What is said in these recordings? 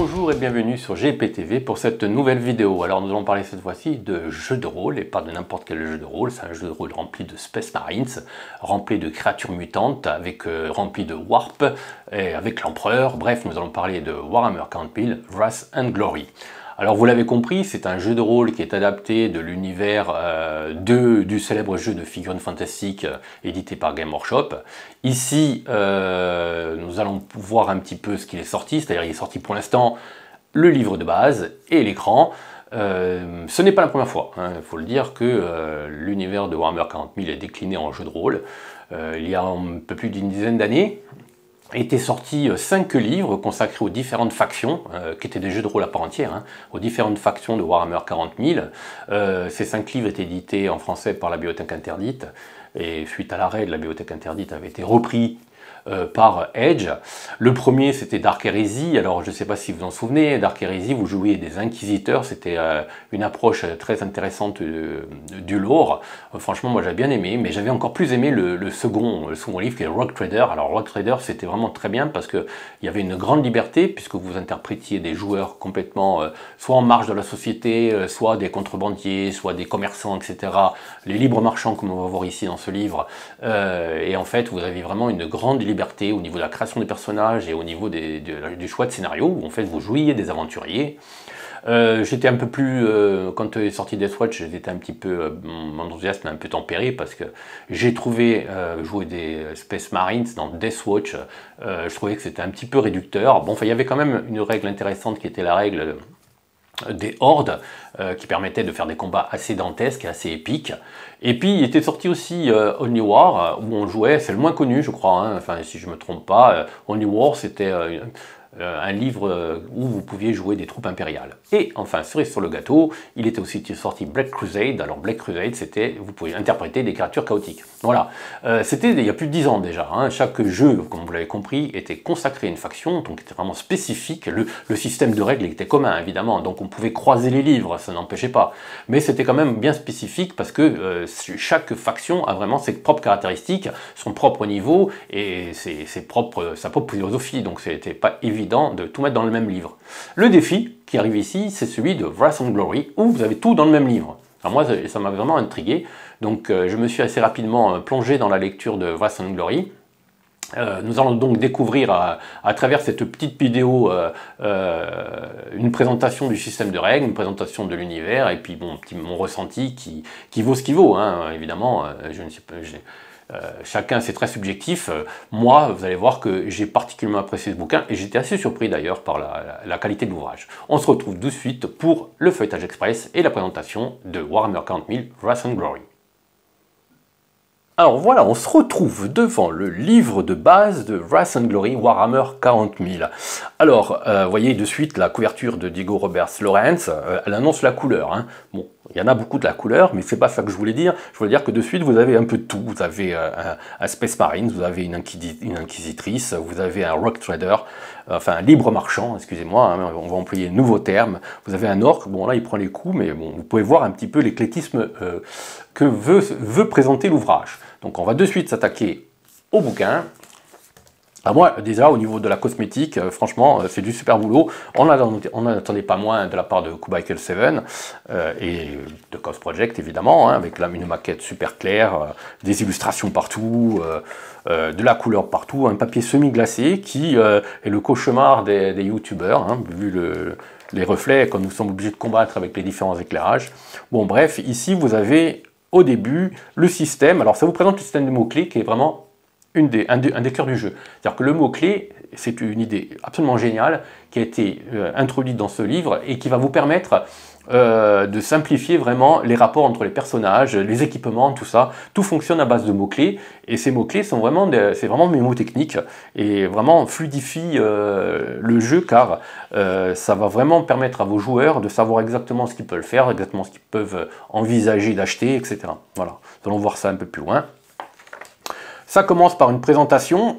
Bonjour et bienvenue sur GPTV pour cette nouvelle vidéo. Alors nous allons parler cette fois-ci de jeu de rôle et pas de n'importe quel jeu de rôle. C'est un jeu de rôle rempli de Space Marines, rempli de créatures mutantes, rempli de Warp et avec l'Empereur. Bref, nous allons parler de Warhammer 40 000, Wrath and Glory. Alors vous l'avez compris, c'est un jeu de rôle qui est adapté de l'univers du célèbre jeu de figurines fantastiques édité par Game Workshop. Ici, nous allons voir un petit peu ce qu'il est sorti, c'est-à-dire il est sorti pour l'instant le livre de base et l'écran. Ce n'est pas la première fois, il faut le dire, que l'univers de Warhammer 40 000 est décliné en jeu de rôle. Il y a un peu plus d'une dizaine d'années, étaient sortis 5 livres consacrés aux différentes factions, qui étaient des jeux de rôle à part entière, aux différentes factions de Warhammer 40 000. Ces 5 livres étaient édités en français par la Bibliothèque Interdite, et suite à l'arrêt de la Bibliothèque Interdite, avaient été repris par Edge. Le premier, c'était Dark Heresy. Alors, je ne sais pas si vous en souvenez, Dark Heresy, vous jouiez des inquisiteurs. C'était une approche très intéressante du lore. Franchement, moi, j'ai bien aimé, mais j'avais encore plus aimé le second livre, qui est Rogue Trader. Alors, Rogue Trader, c'était vraiment très bien parce qu'il y avait une grande liberté, puisque vous interprétiez des joueurs complètement, soit en marge de la société, soit des contrebandiers, soit des commerçants, etc. Les libres marchands, comme on va voir ici dans ce livre. Et en fait, vous avez vraiment une grande liberté au niveau de la création des personnages et au niveau du choix de scénario, où en fait vous jouiez des aventuriers. J'étais un peu plus, quand est sorti Deathwatch, j'étais un petit peu, mon enthousiasme un peu tempéré parce que j'ai trouvé jouer des Space Marines dans Deathwatch, je trouvais que c'était un petit peu réducteur. Bon, enfin, il y avait quand même une règle intéressante qui était la règle des hordes qui permettaient de faire des combats assez dantesques et assez épiques. Et puis il était sorti aussi Only War, où on jouait, c'est le moins connu je crois, enfin si je ne me trompe pas, Only War c'était un livre où vous pouviez jouer des troupes impériales. Et enfin, cerise sur le gâteau, il était aussi sorti Black Crusade. Alors Black Crusade, c'était, vous pouvez interpréter des créatures chaotiques. Voilà, c'était il y a plus de 10 ans déjà. Chaque jeu, comme vous l'avez compris, était consacré à une faction, donc était vraiment spécifique. Le système de règles était commun, évidemment, donc on pouvait croiser les livres, ça n'empêchait pas. Mais c'était quand même bien spécifique parce que chaque faction a vraiment ses propres caractéristiques, son propre niveau et sa propre philosophie. Donc c'était pas évident de tout mettre dans le même livre. Le défi qui arrive ici, c'est celui de Wrath and Glory, où vous avez tout dans le même livre. Alors moi, ça m'a vraiment intrigué, donc je me suis assez rapidement plongé dans la lecture de Wrath and Glory. Nous allons donc découvrir à travers cette petite vidéo une présentation du système de règles, une présentation de l'univers, et puis mon ressenti qui vaut ce qu'il vaut, évidemment, je ne sais pas... chacun c'est très subjectif. Moi, vous allez voir que j'ai particulièrement apprécié ce bouquin et j'étais assez surpris d'ailleurs par la qualité de l'ouvrage. On se retrouve de suite pour le feuilletage express et la présentation de Warhammer 40 000 Wrath and Glory. Alors voilà, on se retrouve devant le livre de base de Wrath and Glory Warhammer 40 000. Alors, vous voyez de suite la couverture de Diego Roberts Lawrence, elle annonce la couleur. Bon, il y en a beaucoup de la couleur, mais c'est pas ça que je voulais dire. Je voulais dire que de suite, vous avez un peu de tout. Vous avez un Space Marine, vous avez une inquisitrice, vous avez un Rogue Trader, enfin un libre marchand, excusez-moi, on va employer un nouveau terme. Vous avez un orc, bon là il prend les coups, mais bon, vous pouvez voir un petit peu l'éclectisme que veut présenter l'ouvrage. Donc on va de suite s'attaquer au bouquin. À moi, déjà, au niveau de la cosmétique, franchement, c'est du super boulot. On n'en attendait pas moins de la part de Kubikel 7 et de Chaos Project, évidemment, avec une maquette super claire, des illustrations partout, de la couleur partout, un papier semi-glacé qui est le cauchemar des youtubeurs, vu les reflets quand nous sommes obligés de combattre avec les différents éclairages. Bon, bref, ici, vous avez au début le système. Alors, ça vous présente le système de mots-clés qui est vraiment un des cœurs du jeu. C'est-à-dire que le mot-clé, c'est une idée absolument géniale qui a été introduite dans ce livre et qui va vous permettre de simplifier vraiment les rapports entre les personnages, les équipements, tout ça. Tout fonctionne à base de mots-clés et ces mots-clés sont vraiment, c'est vraiment mémotechnique et vraiment fluidifie le jeu car ça va vraiment permettre à vos joueurs de savoir exactement ce qu'ils peuvent faire, exactement ce qu'ils peuvent envisager d'acheter, etc. Voilà, nous allons voir ça un peu plus loin. Ça commence par une présentation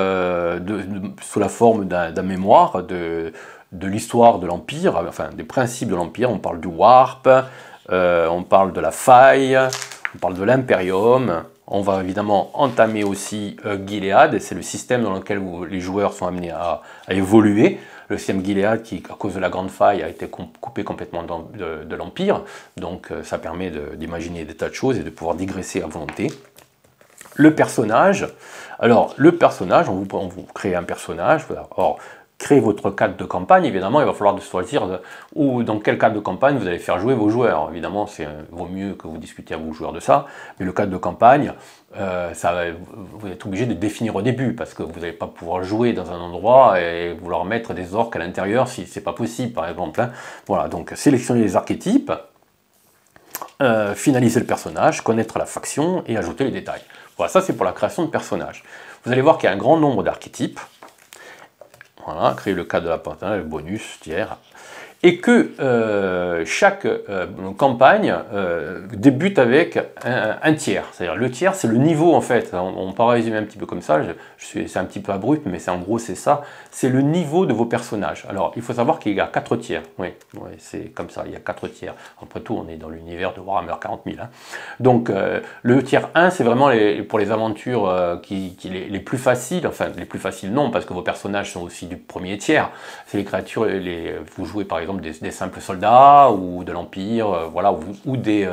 sous la forme d'un mémoire de l'histoire de l'Empire, enfin des principes de l'Empire. On parle du Warp, on parle de la faille, on parle de l'Imperium. On va évidemment entamer aussi Gilead, c'est le système dans lequel les joueurs sont amenés à évoluer. le CM Gilead qui, à cause de la grande faille, a été coupé complètement de l'Empire. Donc ça permet d'imaginer des tas de choses et de pouvoir digresser à volonté. Le personnage, alors le personnage, on vous crée un personnage, alors créer votre cadre de campagne, évidemment, il va falloir choisir dans quel cadre de campagne vous allez faire jouer vos joueurs. Évidemment, vaut mieux que vous discutiez avec vos joueurs de ça, mais le cadre de campagne, vous êtes obligé de définir au début, parce que vous n'allez pas pouvoir jouer dans un endroit et vouloir mettre des orques à l'intérieur si c'est pas possible, par exemple. Hein. Voilà, donc sélectionner les archétypes, finaliser le personnage, connaître la faction et ajouter les détails. Voilà, ça c'est pour la création de personnages. Vous allez voir qu'il y a un grand nombre d'archétypes. Voilà, créer le cadre de la partie, le bonus, tiers. Et que chaque campagne débute avec un tiers. C'est-à-dire le tiers, c'est le niveau en fait. On peut résumer un petit peu comme ça, c'est un petit peu abrupt, mais en gros c'est ça. C'est le niveau de vos personnages. Alors il faut savoir qu'il y a 4 tiers. Oui, c'est comme ça, il y a 4 tiers. Après tout, on est dans l'univers de Warhammer 40 000. Hein. Donc le tiers 1, c'est vraiment pour les aventures les plus faciles. Enfin, les plus faciles non, parce que vos personnages sont aussi du premier tiers. C'est les créatures, vous jouez par exemple des simples soldats ou de l'Empire, voilà, ou des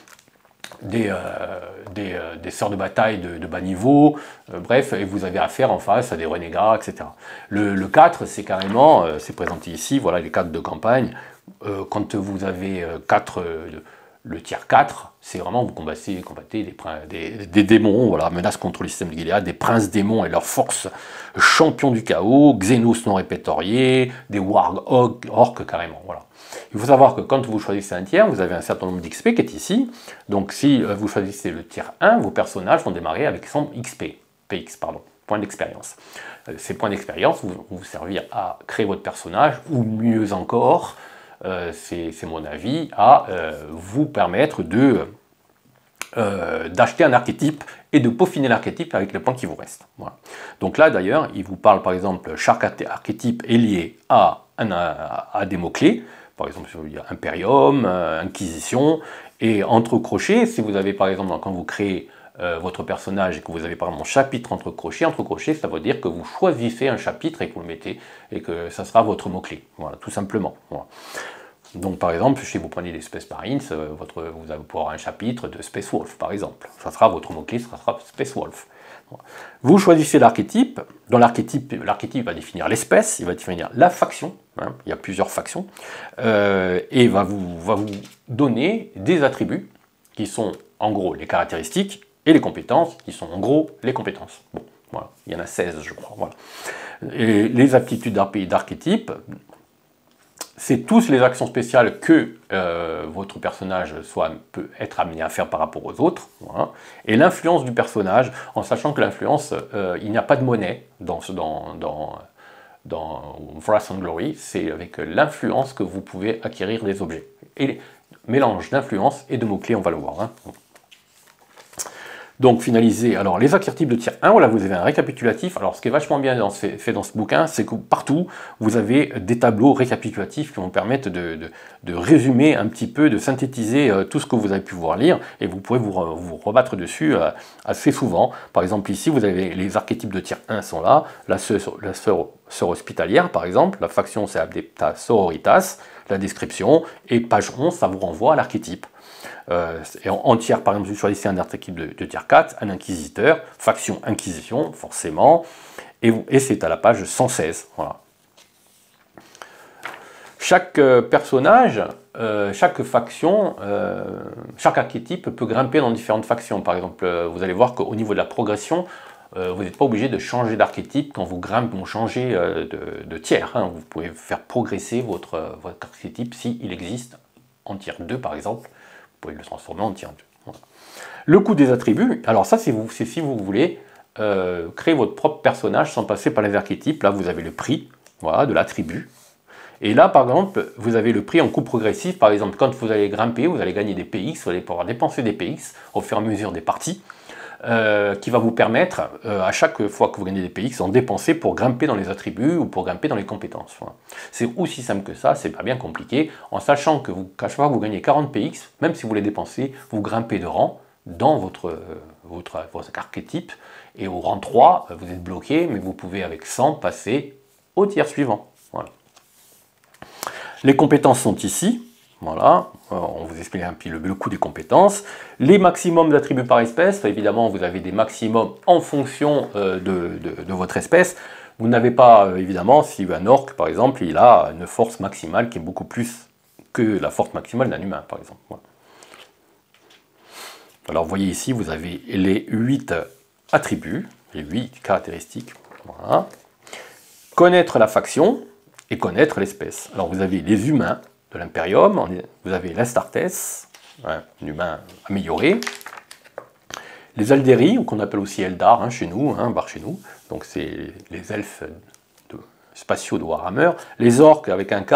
sœurs de bataille de bas niveau, bref, et vous avez affaire en face à des renégats, etc. Le 4, c'est carrément, c'est présenté ici, voilà les 4 de campagne, quand vous avez 4, le tiers 4, c'est vraiment vous combattez des démons, voilà, menace contre le système de Gilead, des princes démons et leurs forces, champions du chaos, Xénos non répertoriés, des warg orques carrément, voilà. Il faut savoir que quand vous choisissez un tiers, vous avez un certain nombre d'XP qui est ici, donc si vous choisissez le tiers 1, vos personnages vont démarrer avec 100 XP, PX, pardon, points d'expérience. Ces points d'expérience vont vous servir à créer votre personnage, ou mieux encore, c'est mon avis, à vous permettre d'acheter un archétype et de peaufiner l'archétype avec les points qui vous restent. Voilà. Donc là d'ailleurs, il vous parle par exemple, chaque archétype est lié à des mots-clés, par exemple il y a Imperium, Inquisition, et entre crochets, si vous avez par exemple, quand vous créez votre personnage et que vous avez par exemple un chapitre entre crochets, ça veut dire que vous choisissez un chapitre et que vous le mettez, et que ça sera votre mot-clé, voilà, tout simplement. Voilà. Donc par exemple, si vous prenez les Space Marines, vous allez pouvoir avoir un chapitre de Space Wolf par exemple. Ça sera votre mot-clé, ça sera Space Wolf. Vous choisissez l'archétype. Dans l'archétype va définir l'espèce, il va définir la faction, hein, il y a plusieurs factions, et va vous donner des attributs qui sont en gros les caractéristiques et les compétences qui sont en gros les compétences. Bon, voilà, il y en a 16 je crois. Voilà. Et les aptitudes d'archétype, c'est tous les actions spéciales que votre personnage peut être amené à faire par rapport aux autres. Voilà. Et l'influence du personnage, en sachant que l'influence, il n'y a pas de monnaie dans Wrath and Glory, c'est avec l'influence que vous pouvez acquérir des objets. Et mélange d'influence et de mots-clés, on va le voir. Hein. Donc finaliser, alors les archétypes de tiers 1, voilà, vous avez un récapitulatif. Alors ce qui est vachement bien fait dans ce bouquin, c'est que partout, vous avez des tableaux récapitulatifs qui vont permettre de résumer un petit peu, de synthétiser tout ce que vous avez pu voir lire, et vous pouvez vous rebattre dessus assez souvent. Par exemple ici, vous avez les archétypes de tiers 1 sont là, la sœur hospitalière par exemple, la faction c'est Adepta Sororitas, la description, et page 11, ça vous renvoie à l'archétype. Et en tiers, par exemple, vous choisissez un archétype de tiers 4, un inquisiteur, faction inquisition, forcément, et c'est à la page 116. Voilà. Chaque personnage, chaque faction, chaque archétype peut grimper dans différentes factions. Par exemple, vous allez voir qu'au niveau de la progression, vous n'êtes pas obligé de changer d'archétype quand vous grimpez ou changez de tiers. Hein. Vous pouvez faire progresser votre archétype s'il existe en tiers 2 par exemple. Vous pouvez le transformer en tiers 2. Voilà. Le coût des attributs, alors ça c'est si vous voulez créer votre propre personnage sans passer par les archétypes. Là vous avez le prix, voilà, de l'attribut. Et là par exemple vous avez le prix en coût progressif. Par exemple quand vous allez grimper, vous allez gagner des PX, vous allez pouvoir dépenser des PX au fur et à mesure des parties. Qui va vous permettre, à chaque fois que vous gagnez des PX, d'en dépenser pour grimper dans les attributs ou pour grimper dans les compétences. Voilà. C'est aussi simple que ça, c'est pas bien compliqué, en sachant que qu'à chaque fois que vous gagnez 40 PX, même si vous les dépensez, vous grimpez de rang dans votre archétype, et au rang 3, vous êtes bloqué, mais vous pouvez avec 100 passer au tiers suivant. Voilà. Les compétences sont ici. Voilà, on vous explique un peu le coût des compétences. Les maximums d'attributs par espèce, évidemment, vous avez des maximums en fonction de votre espèce. Vous n'avez pas, évidemment, si un orc, par exemple, il a une force maximale qui est beaucoup plus que la force maximale d'un humain, par exemple. Voilà. Alors, vous voyez ici, vous avez les 8 attributs, les 8 caractéristiques. Voilà. Connaître la faction et connaître l'espèce. Alors, vous avez les humains de l'Imperium, vous avez l'Astartes, un humain amélioré, les Alderi, qu'on appelle aussi Eldar chez nous, chez nous, donc c'est les elfes spatiaux de Warhammer, les orques avec un K,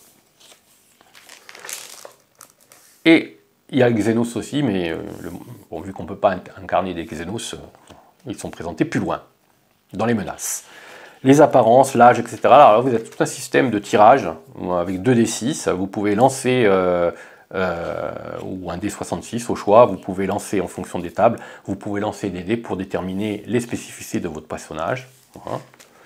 et il y a Xenos aussi, mais bon, vu qu'on ne peut pas incarner des Xenos, ils sont présentés plus loin, dans les menaces. Les apparences, l'âge, etc. Alors vous avez tout un système de tirage avec 2d6. Vous pouvez lancer ou un d66 au choix. Vous pouvez lancer en fonction des tables. Vous pouvez lancer des dés pour déterminer les spécificités de votre personnage. Voilà.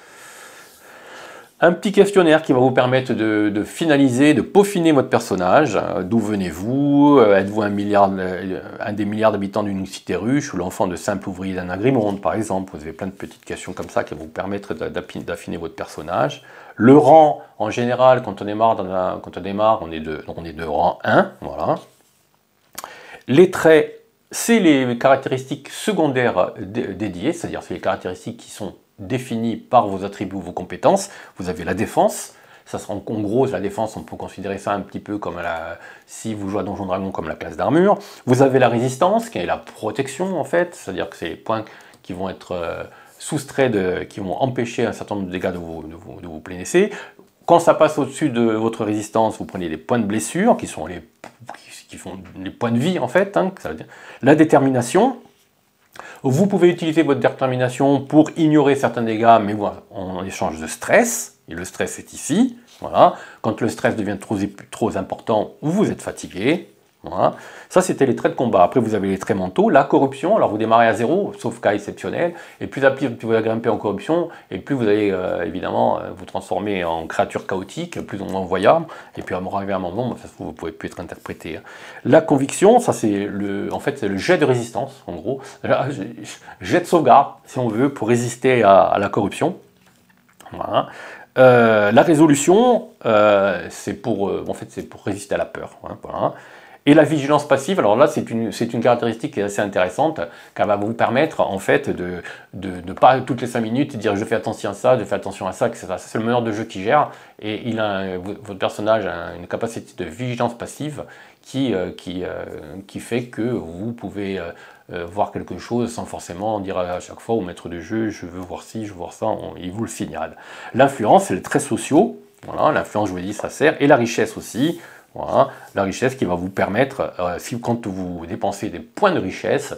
Un petit questionnaire qui va vous permettre de finaliser, de peaufiner votre personnage. D'où venez-vous? Êtes-vous un des milliards d'habitants d'une cité ruche ou l'enfant de simple ouvrier d'un agrimonde, par exemple? Vous avez plein de petites questions comme ça qui vont vous permettre d'affiner votre personnage. Le rang, en général, quand on démarre, on est de rang 1. Voilà. Les traits, c'est les caractéristiques secondaires dédiées, c'est-à-dire c'est les caractéristiques qui sont définis par vos attributs ou vos compétences. Vous avez la défense. Ça sera en gros, la défense, on peut considérer ça un petit peu comme si vous jouez à Donjons Dragons comme la classe d'armure. Vous avez la résistance, qui est la protection en fait, c'est-à-dire que c'est les points qui vont être soustraits, qui vont empêcher un certain nombre de dégâts de vous plénesser. Quand ça passe au-dessus de votre résistance, vous prenez les points de blessure, qui font les points de vie en fait. Ça veut dire. La détermination. Vous pouvez utiliser votre détermination pour ignorer certains dégâts, mais voilà, en échange de stress, et le stress est ici. Voilà. Quand le stress devient trop important, vous êtes fatigué. Voilà. Ça, c'était les traits de combat. Après, vous avez les traits mentaux. La corruption, alors vous démarrez à 0, sauf cas exceptionnel, et plus vous allez grimper en corruption, et plus vous allez évidemment vous transformer en créature chaotique, plus ou moins voyable, et puis à arriver à un moment, ça se trouve, vous ne pouvez plus être interprété. La conviction, ça c'est le jet de résistance, en gros. Jet de sauvegarde, si on veut, pour résister à la corruption. Voilà. La résolution, c'est pour résister à la peur. Voilà. Et la vigilance passive, alors là c'est une caractéristique qui est assez intéressante, qui va vous permettre en fait de ne pas toutes les 5 minutes dire je fais attention à ça, etc. C'est le meneur de jeu qui gère, et votre personnage a une capacité de vigilance passive qui fait que vous pouvez voir quelque chose sans forcément dire à chaque fois au maître de jeu je veux voir ci, je veux voir ça, il vous le signale. L'influence, c'est les traits sociaux, voilà, l'influence je vous dis ça sert, et la richesse aussi. Voilà, la richesse qui va vous permettre, quand vous dépensez des points de richesse,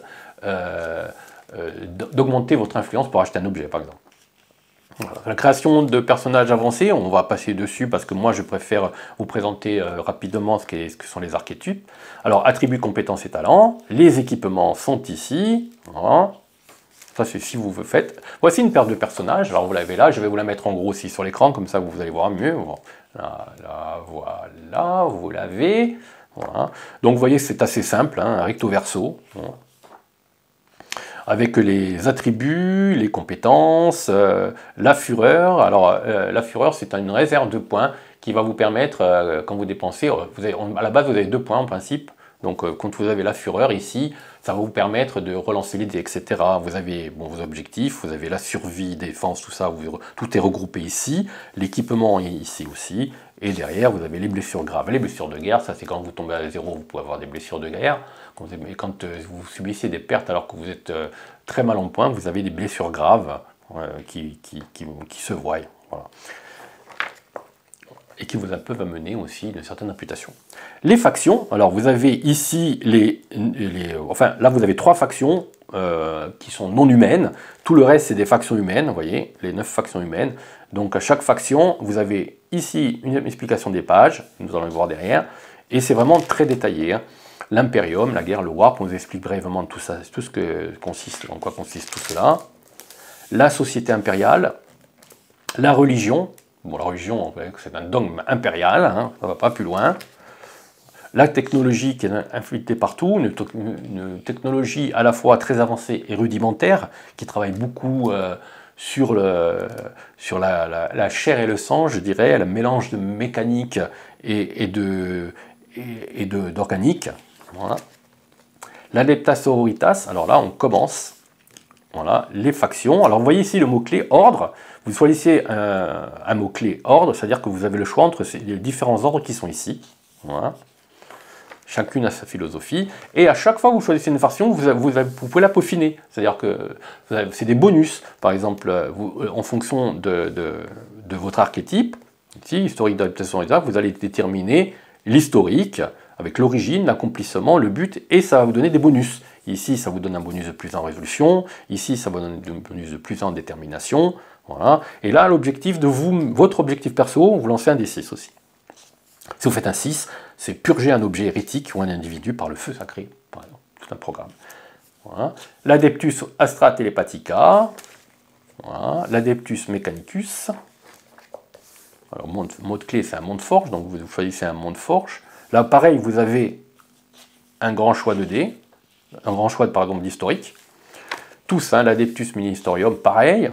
d'augmenter votre influence pour acheter un objet, par exemple. Voilà. La création de personnages avancés, on va passer dessus parce que moi je préfère vous présenter rapidement ce que sont les archétypes. Alors, attributs, compétences et talents. Les équipements sont ici. Voilà. Ça, c'est si vous le faites. Voici une paire de personnages. Alors, vous l'avez là. Je vais vous la mettre en gros aussi sur l'écran, comme ça vous allez voir mieux. Là, voilà, vous l'avez. Voilà. Donc, vous voyez, c'est assez simple, recto verso. Voilà. Avec les attributs, les compétences, la fureur. Alors, la fureur, c'est une réserve de points qui va vous permettre, quand vous dépensez, à la base, vous avez 2 points en principe. Donc, quand vous avez la fureur ici, ça va vous permettre de relancer les dés, etc. Vous avez vos objectifs, vous avez la survie, défense, tout ça, tout est regroupé ici. L'équipement est ici aussi. Et derrière, vous avez les blessures graves. Les blessures de guerre, ça c'est quand vous tombez à 0, vous pouvez avoir des blessures de guerre. Mais quand vous subissez des pertes alors que vous êtes très mal en point, vous avez des blessures graves qui se voient. Voilà. Et qui vous peuvent amener aussi une certaine réputation. Les factions, alors vous avez ici là vous avez 3 factions qui sont non humaines, tout le reste c'est des factions humaines, vous voyez, les 9 factions humaines. Donc à chaque faction, vous avez ici une explication des pages, nous allons le voir derrière, et c'est vraiment très détaillé. L'impérium, la guerre, le warp, on vous explique brièvement tout ça, tout en quoi consiste tout cela. La société impériale, la religion, Bon, la religion, c'est un dogme impérial, hein, ça ne va pas plus loin. La technologie qui est infiltrée partout, une technologie à la fois très avancée et rudimentaire, qui travaille beaucoup sur la chair et le sang, je dirais, le mélange de mécanique et d'organique. Voilà. L'adeptas sororitas, alors là on commence, voilà, les factions. Alors vous voyez ici le mot-clé ordre, vous choisissez un mot-clé ordre, c'est-à-dire que vous avez le choix entre les différents ordres qui sont ici. Voilà. Chacune a sa philosophie, et à chaque fois que vous choisissez une faction, vous pouvez la peaufiner, c'est-à-dire que c'est des bonus, par exemple, en fonction de votre archétype, ici, historique d'adaptation, vous allez déterminer l'historique, avec l'origine, l'accomplissement, le but, et ça va vous donner des bonus. Ici, ça vous donne un bonus de plus en résolution, ici, ça vous donne un bonus de plus en détermination, voilà. Et là, l'objectif de votre objectif perso, vous lancez un D6 aussi. Si vous faites un 6, c'est purger un objet hérétique ou un individu par le feu sacré, par exemple. Tout un programme. Voilà. L'Adeptus Astra Telepathica. Voilà. L'Adeptus Mechanicus. Alors, mot-clé, c'est un monde forge, donc vous choisissez un monde forge. Là, pareil, vous avez un grand choix de dés, un grand choix, par exemple, d'historique. Tous, hein, l'Adeptus Ministerium, pareil.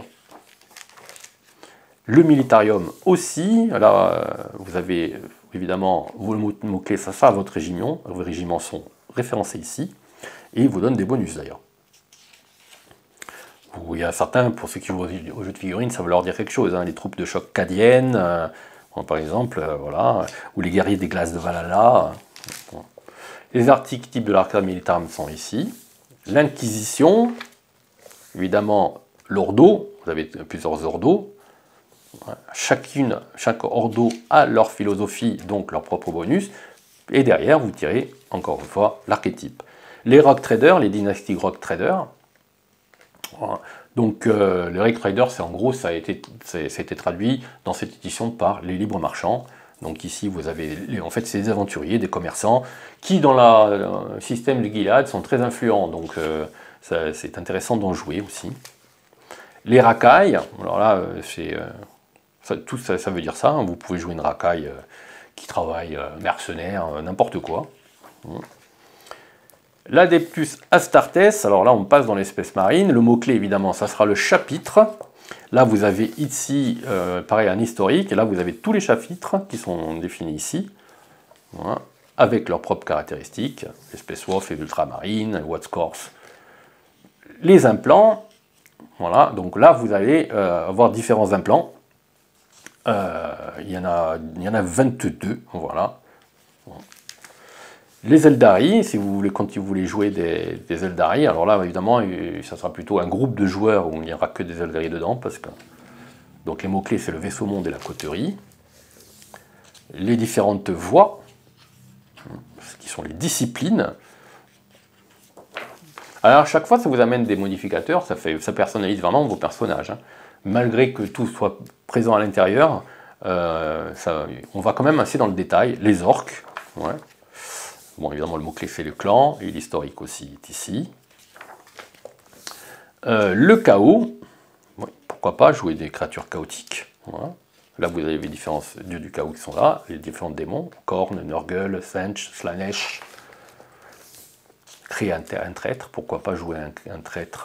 Le Militarium aussi. Là, vous avez évidemment vos mots-clés, ça sera votre régiment. Vos régiments sont référencés ici. Et ils vous donnent des bonus d'ailleurs. Il y a certains, pour ceux qui jouent au jeu de figurines, ça va leur dire quelque chose. Hein. Les troupes de choc cadiennes, par exemple, voilà, ou les guerriers des glaces de Valhalla. Les archétypes de l'Arcade Militarum sont ici. L'Inquisition, évidemment, l'Ordo, vous avez plusieurs ordos. Chaque ordo a leur philosophie, donc leur propre bonus, et derrière vous tirez encore une fois l'archétype. Les rock traders, les dynasties rock traders, voilà. Donc les rock traders, c'est en gros, ça a été traduit dans cette édition par les libres marchands. Donc ici vous avez, en fait c'est des aventuriers, des commerçants, qui dans le système de Gilead sont très influents, donc c'est intéressant d'en jouer aussi. Les racailles, alors là c'est... tout ça veut dire ça, hein. Vous pouvez jouer une racaille qui travaille mercenaire, n'importe quoi. L'Adeptus Astartes, alors là on passe dans l'espèce marine, le mot-clé évidemment ça sera le chapitre. Là vous avez ici, pareil, un historique, et là vous avez tous les chapitres qui sont définis ici, voilà, avec leurs propres caractéristiques, l'espèce Wolf, les ultramarines, What's Corse. Les implants, voilà, donc là vous allez avoir différents implants. Il y en a 22, voilà. Les Eldari, si vous voulez, quand vous voulez jouer des Eldari, alors là évidemment ça sera plutôt un groupe de joueurs où il n'y aura que des Eldari dedans, parce que donc les mots-clés c'est le vaisseau monde et la coterie. Les différentes voies, qui sont les disciplines. Alors à chaque fois ça vous amène des modificateurs, ça personnalise vraiment vos personnages. Hein. Malgré que tout soit présent à l'intérieur, on va quand même assez dans le détail. Les orques, ouais. Bon, évidemment, le mot-clé c'est le clan, et l'historique aussi est ici. Le chaos, ouais, pourquoi pas jouer des créatures chaotiques. Voilà. Là, vous avez les différents dieux du chaos qui sont là, les différents démons, Korn, Nurgle, Sench, Slanesh. Créer un traître, pourquoi pas jouer un traître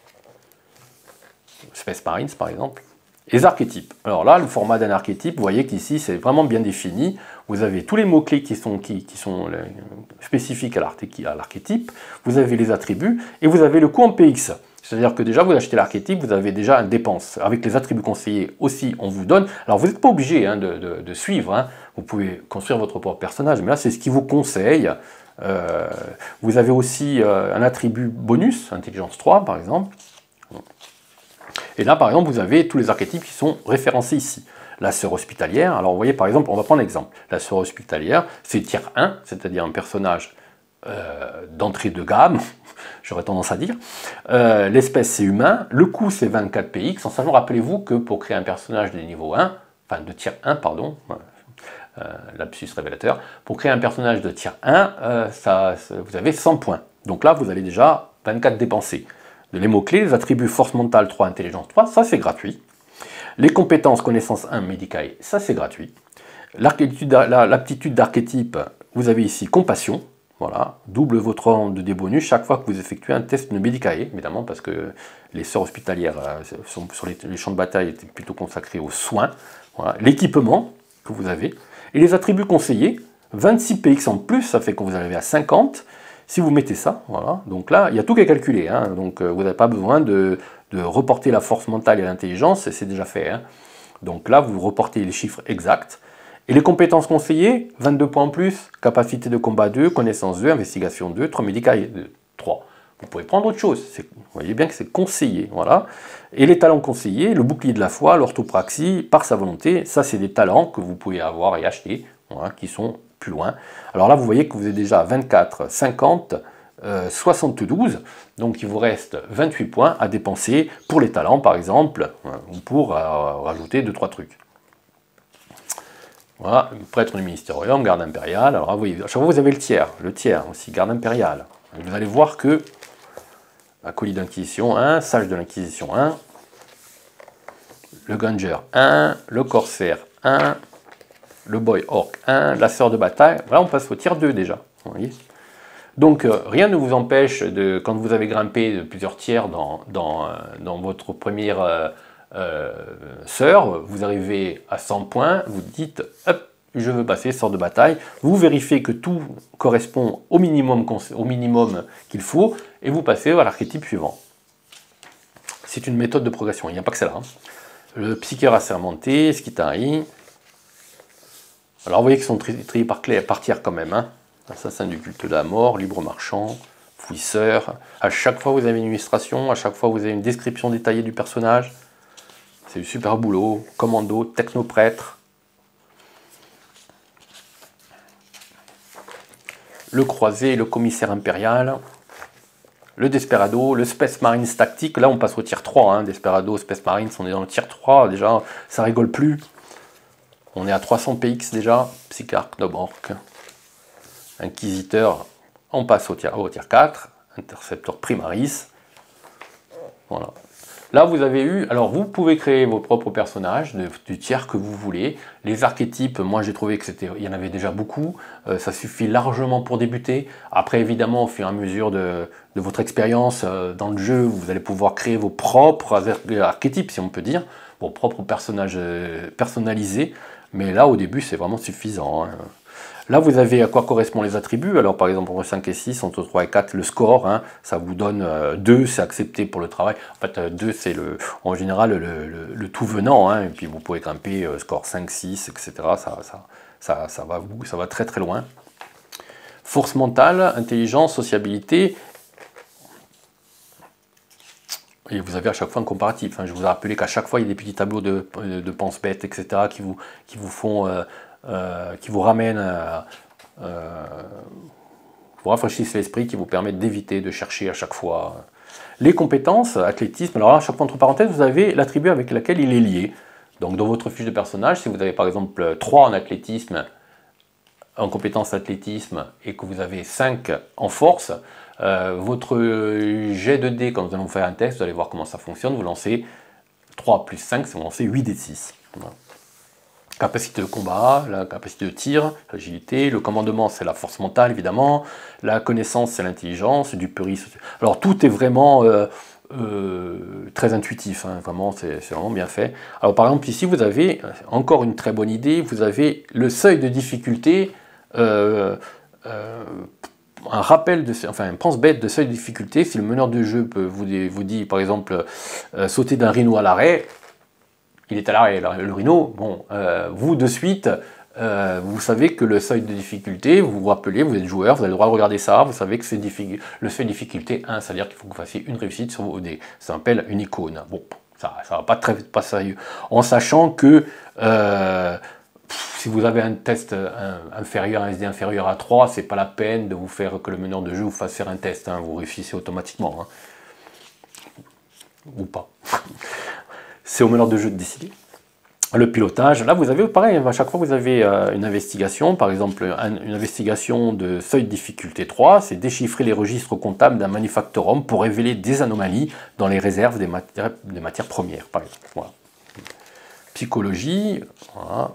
Space Marines par exemple. Les archétypes. Alors là, le format d'un archétype, vous voyez qu'ici c'est vraiment bien défini. Vous avez tous les mots-clés qui sont spécifiques à l'archétype. Vous avez les attributs et vous avez le coût en PX. C'est-à-dire que déjà, vous achetez l'archétype, vous avez déjà une dépense. Avec les attributs conseillés aussi, on vous donne. Alors vous n'êtes pas obligé hein, de suivre. Hein. Vous pouvez construire votre propre personnage, mais là c'est ce qui vous conseille. Vous avez aussi un attribut bonus, intelligence 3 par exemple. Et là, par exemple, vous avez tous les archétypes qui sont référencés ici. La sœur hospitalière, alors vous voyez, par exemple, on va prendre l'exemple. La sœur hospitalière, c'est tier 1, c'est-à-dire un personnage d'entrée de gamme, j'aurais tendance à dire. L'espèce, c'est humain. Le coût, c'est 24 PX. En sachant, rappelez-vous que pour créer un personnage de niveau 1, enfin de tier 1, pardon, lapsus révélateur, pour créer un personnage de tier 1, vous avez 100 points. Donc là, vous allez déjà 24 dépensés. Les mots-clés, les attributs force mentale 3, intelligence 3, ça c'est gratuit. Les compétences, connaissance 1, Medicae, ça c'est gratuit. L'aptitude d'archétype, vous avez ici compassion. Voilà, double votre rang de des bonus chaque fois que vous effectuez un test de Medicae, évidemment, parce que les sœurs hospitalières sont sur les champs de bataille étaient plutôt consacrés aux soins. Voilà. L'équipement que vous avez. Et les attributs conseillés, 26 PX en plus, ça fait que vous arrivez à 50. Si vous mettez ça, voilà. Donc là, il y a tout qui est calculé. Hein. Donc vous n'avez pas besoin de reporter la force mentale et l'intelligence, c'est déjà fait. Hein. Donc là, vous reportez les chiffres exacts. Et les compétences conseillées, 22 points en plus, capacité de combat 2, connaissance 2, investigation 2, 3 médicales 3. Vous pouvez prendre autre chose, vous voyez bien que c'est conseillé, voilà. Et les talents conseillés, le bouclier de la foi, l'orthopraxie, par sa volonté, ça c'est des talents que vous pouvez avoir et acheter, voilà, qui sont plus loin. Alors là vous voyez que vous êtes déjà à 24, 50, 72, donc il vous reste 28 points à dépenser pour les talents par exemple, ou pour rajouter 2-3 trucs. Voilà, prêtre du ministérium, garde impériale. Alors, vous voyez, à chaque fois, vous avez le tiers aussi, garde impériale. Vous allez voir que acolyte d'inquisition 1, sage de l'inquisition 1, le Ganger 1, le corsaire 1, le boy orc 1, la sœur de bataille. Voilà, on passe au tiers 2 déjà. Vous voyez. Donc, rien ne vous empêche, quand vous avez grimpé de plusieurs tiers dans votre première sœur, vous arrivez à 100 points, vous dites, hop, je veux passer sort de bataille, vous vérifiez que tout correspond au minimum qu'il faut, et vous passez à l'archétype suivant. C'est une méthode de progression, il n'y a pas que celle-là. Hein. Le psychiatre assermenté, Skitari. Alors vous voyez qu'ils sont triés par tiers quand même. Hein. Assassin du culte de la mort, libre marchand, fouisseur. À chaque fois vous avez une illustration, à chaque fois vous avez une description détaillée du personnage. C'est du super boulot, commando, technoprêtre. Le croisé, le commissaire impérial. Le Desperado, le Space Marines tactique. Là, on passe au tier 3. Hein. Desperado, Space Marines, on est dans le tier 3. Déjà, ça rigole plus. On est à 300 PX déjà. Psycharque, Noborc. Inquisiteur, on passe au tier 4. Intercepteur Primaris. Voilà. Là, vous avez eu... Alors, vous pouvez créer vos propres personnages du tiers que vous voulez. Les archétypes, moi, j'ai trouvé que il y en avait déjà beaucoup. Ça suffit largement pour débuter. Après, évidemment, au fur et à mesure de votre expérience dans le jeu, vous allez pouvoir créer vos propres archétypes, si on peut dire. Vos propres personnages personnalisés. Mais là, au début, c'est vraiment suffisant. Hein. Là, vous avez à quoi correspondent les attributs. Alors, par exemple, entre 5 et 6, entre 3 et 4, le score, hein, ça vous donne 2, c'est accepté pour le travail. En fait, 2, c'est en général le tout venant. Hein, et puis, vous pouvez grimper score 5, 6, etc. Ça va très très loin. Force mentale, intelligence, sociabilité. Et vous avez à chaque fois un comparatif. Hein. Je vous ai rappelé qu'à chaque fois, il y a des petits tableaux de pense-bête, etc. qui vous font... qui vous ramènent, vous rafraîchissent l'esprit, qui vous permettent d'éviter de chercher à chaque fois. Les compétences, athlétisme, alors là, à chaque fois entre parenthèses, vous avez l'attribut avec lequel il est lié. Donc dans votre fiche de personnage, si vous avez par exemple 3 en athlétisme, en compétence athlétisme, et que vous avez 5 en force, votre jet de dés, quand vous allez vous faire un test, vous allez voir comment ça fonctionne, vous lancez 3 plus 5, vous lancez 8 d 6. Voilà. Capacité de combat, la capacité de tir, l'agilité, le commandement c'est la force mentale évidemment, la connaissance c'est l'intelligence, du purisme. Alors tout est vraiment très intuitif, hein, vraiment c'est vraiment bien fait. Alors par exemple ici vous avez encore une très bonne idée, vous avez le seuil de difficulté, un rappel, un pense-bête de seuil de difficulté, si le meneur de jeu vous dit par exemple sauter d'un rhino à l'arrêt, il est à l'arrêt, le rhino, bon, vous de suite, vous savez que le seuil de difficulté, vous vous rappelez, vous êtes joueur, vous avez le droit de regarder ça, vous savez que c'est le seuil de difficulté 1, c'est-à-dire qu'il faut que vous fassiez une réussite sur vos dés. Ça s'appelle une icône. Bon, ça va pas sérieux. En sachant que si vous avez un test inférieur, un SD inférieur à 3, c'est pas la peine de vous faire que le meneur de jeu vous fasse faire un test, hein, vous réussissez automatiquement. Hein. Ou pas. C'est au meneur de jeu de décider. Le pilotage, là vous avez pareil, à chaque fois vous avez une investigation, par exemple une investigation de seuil de difficulté 3, c'est déchiffrer les registres comptables d'un manufactorum pour révéler des anomalies dans les réserves des matières premières, par exemple. Voilà. psychologie, voilà.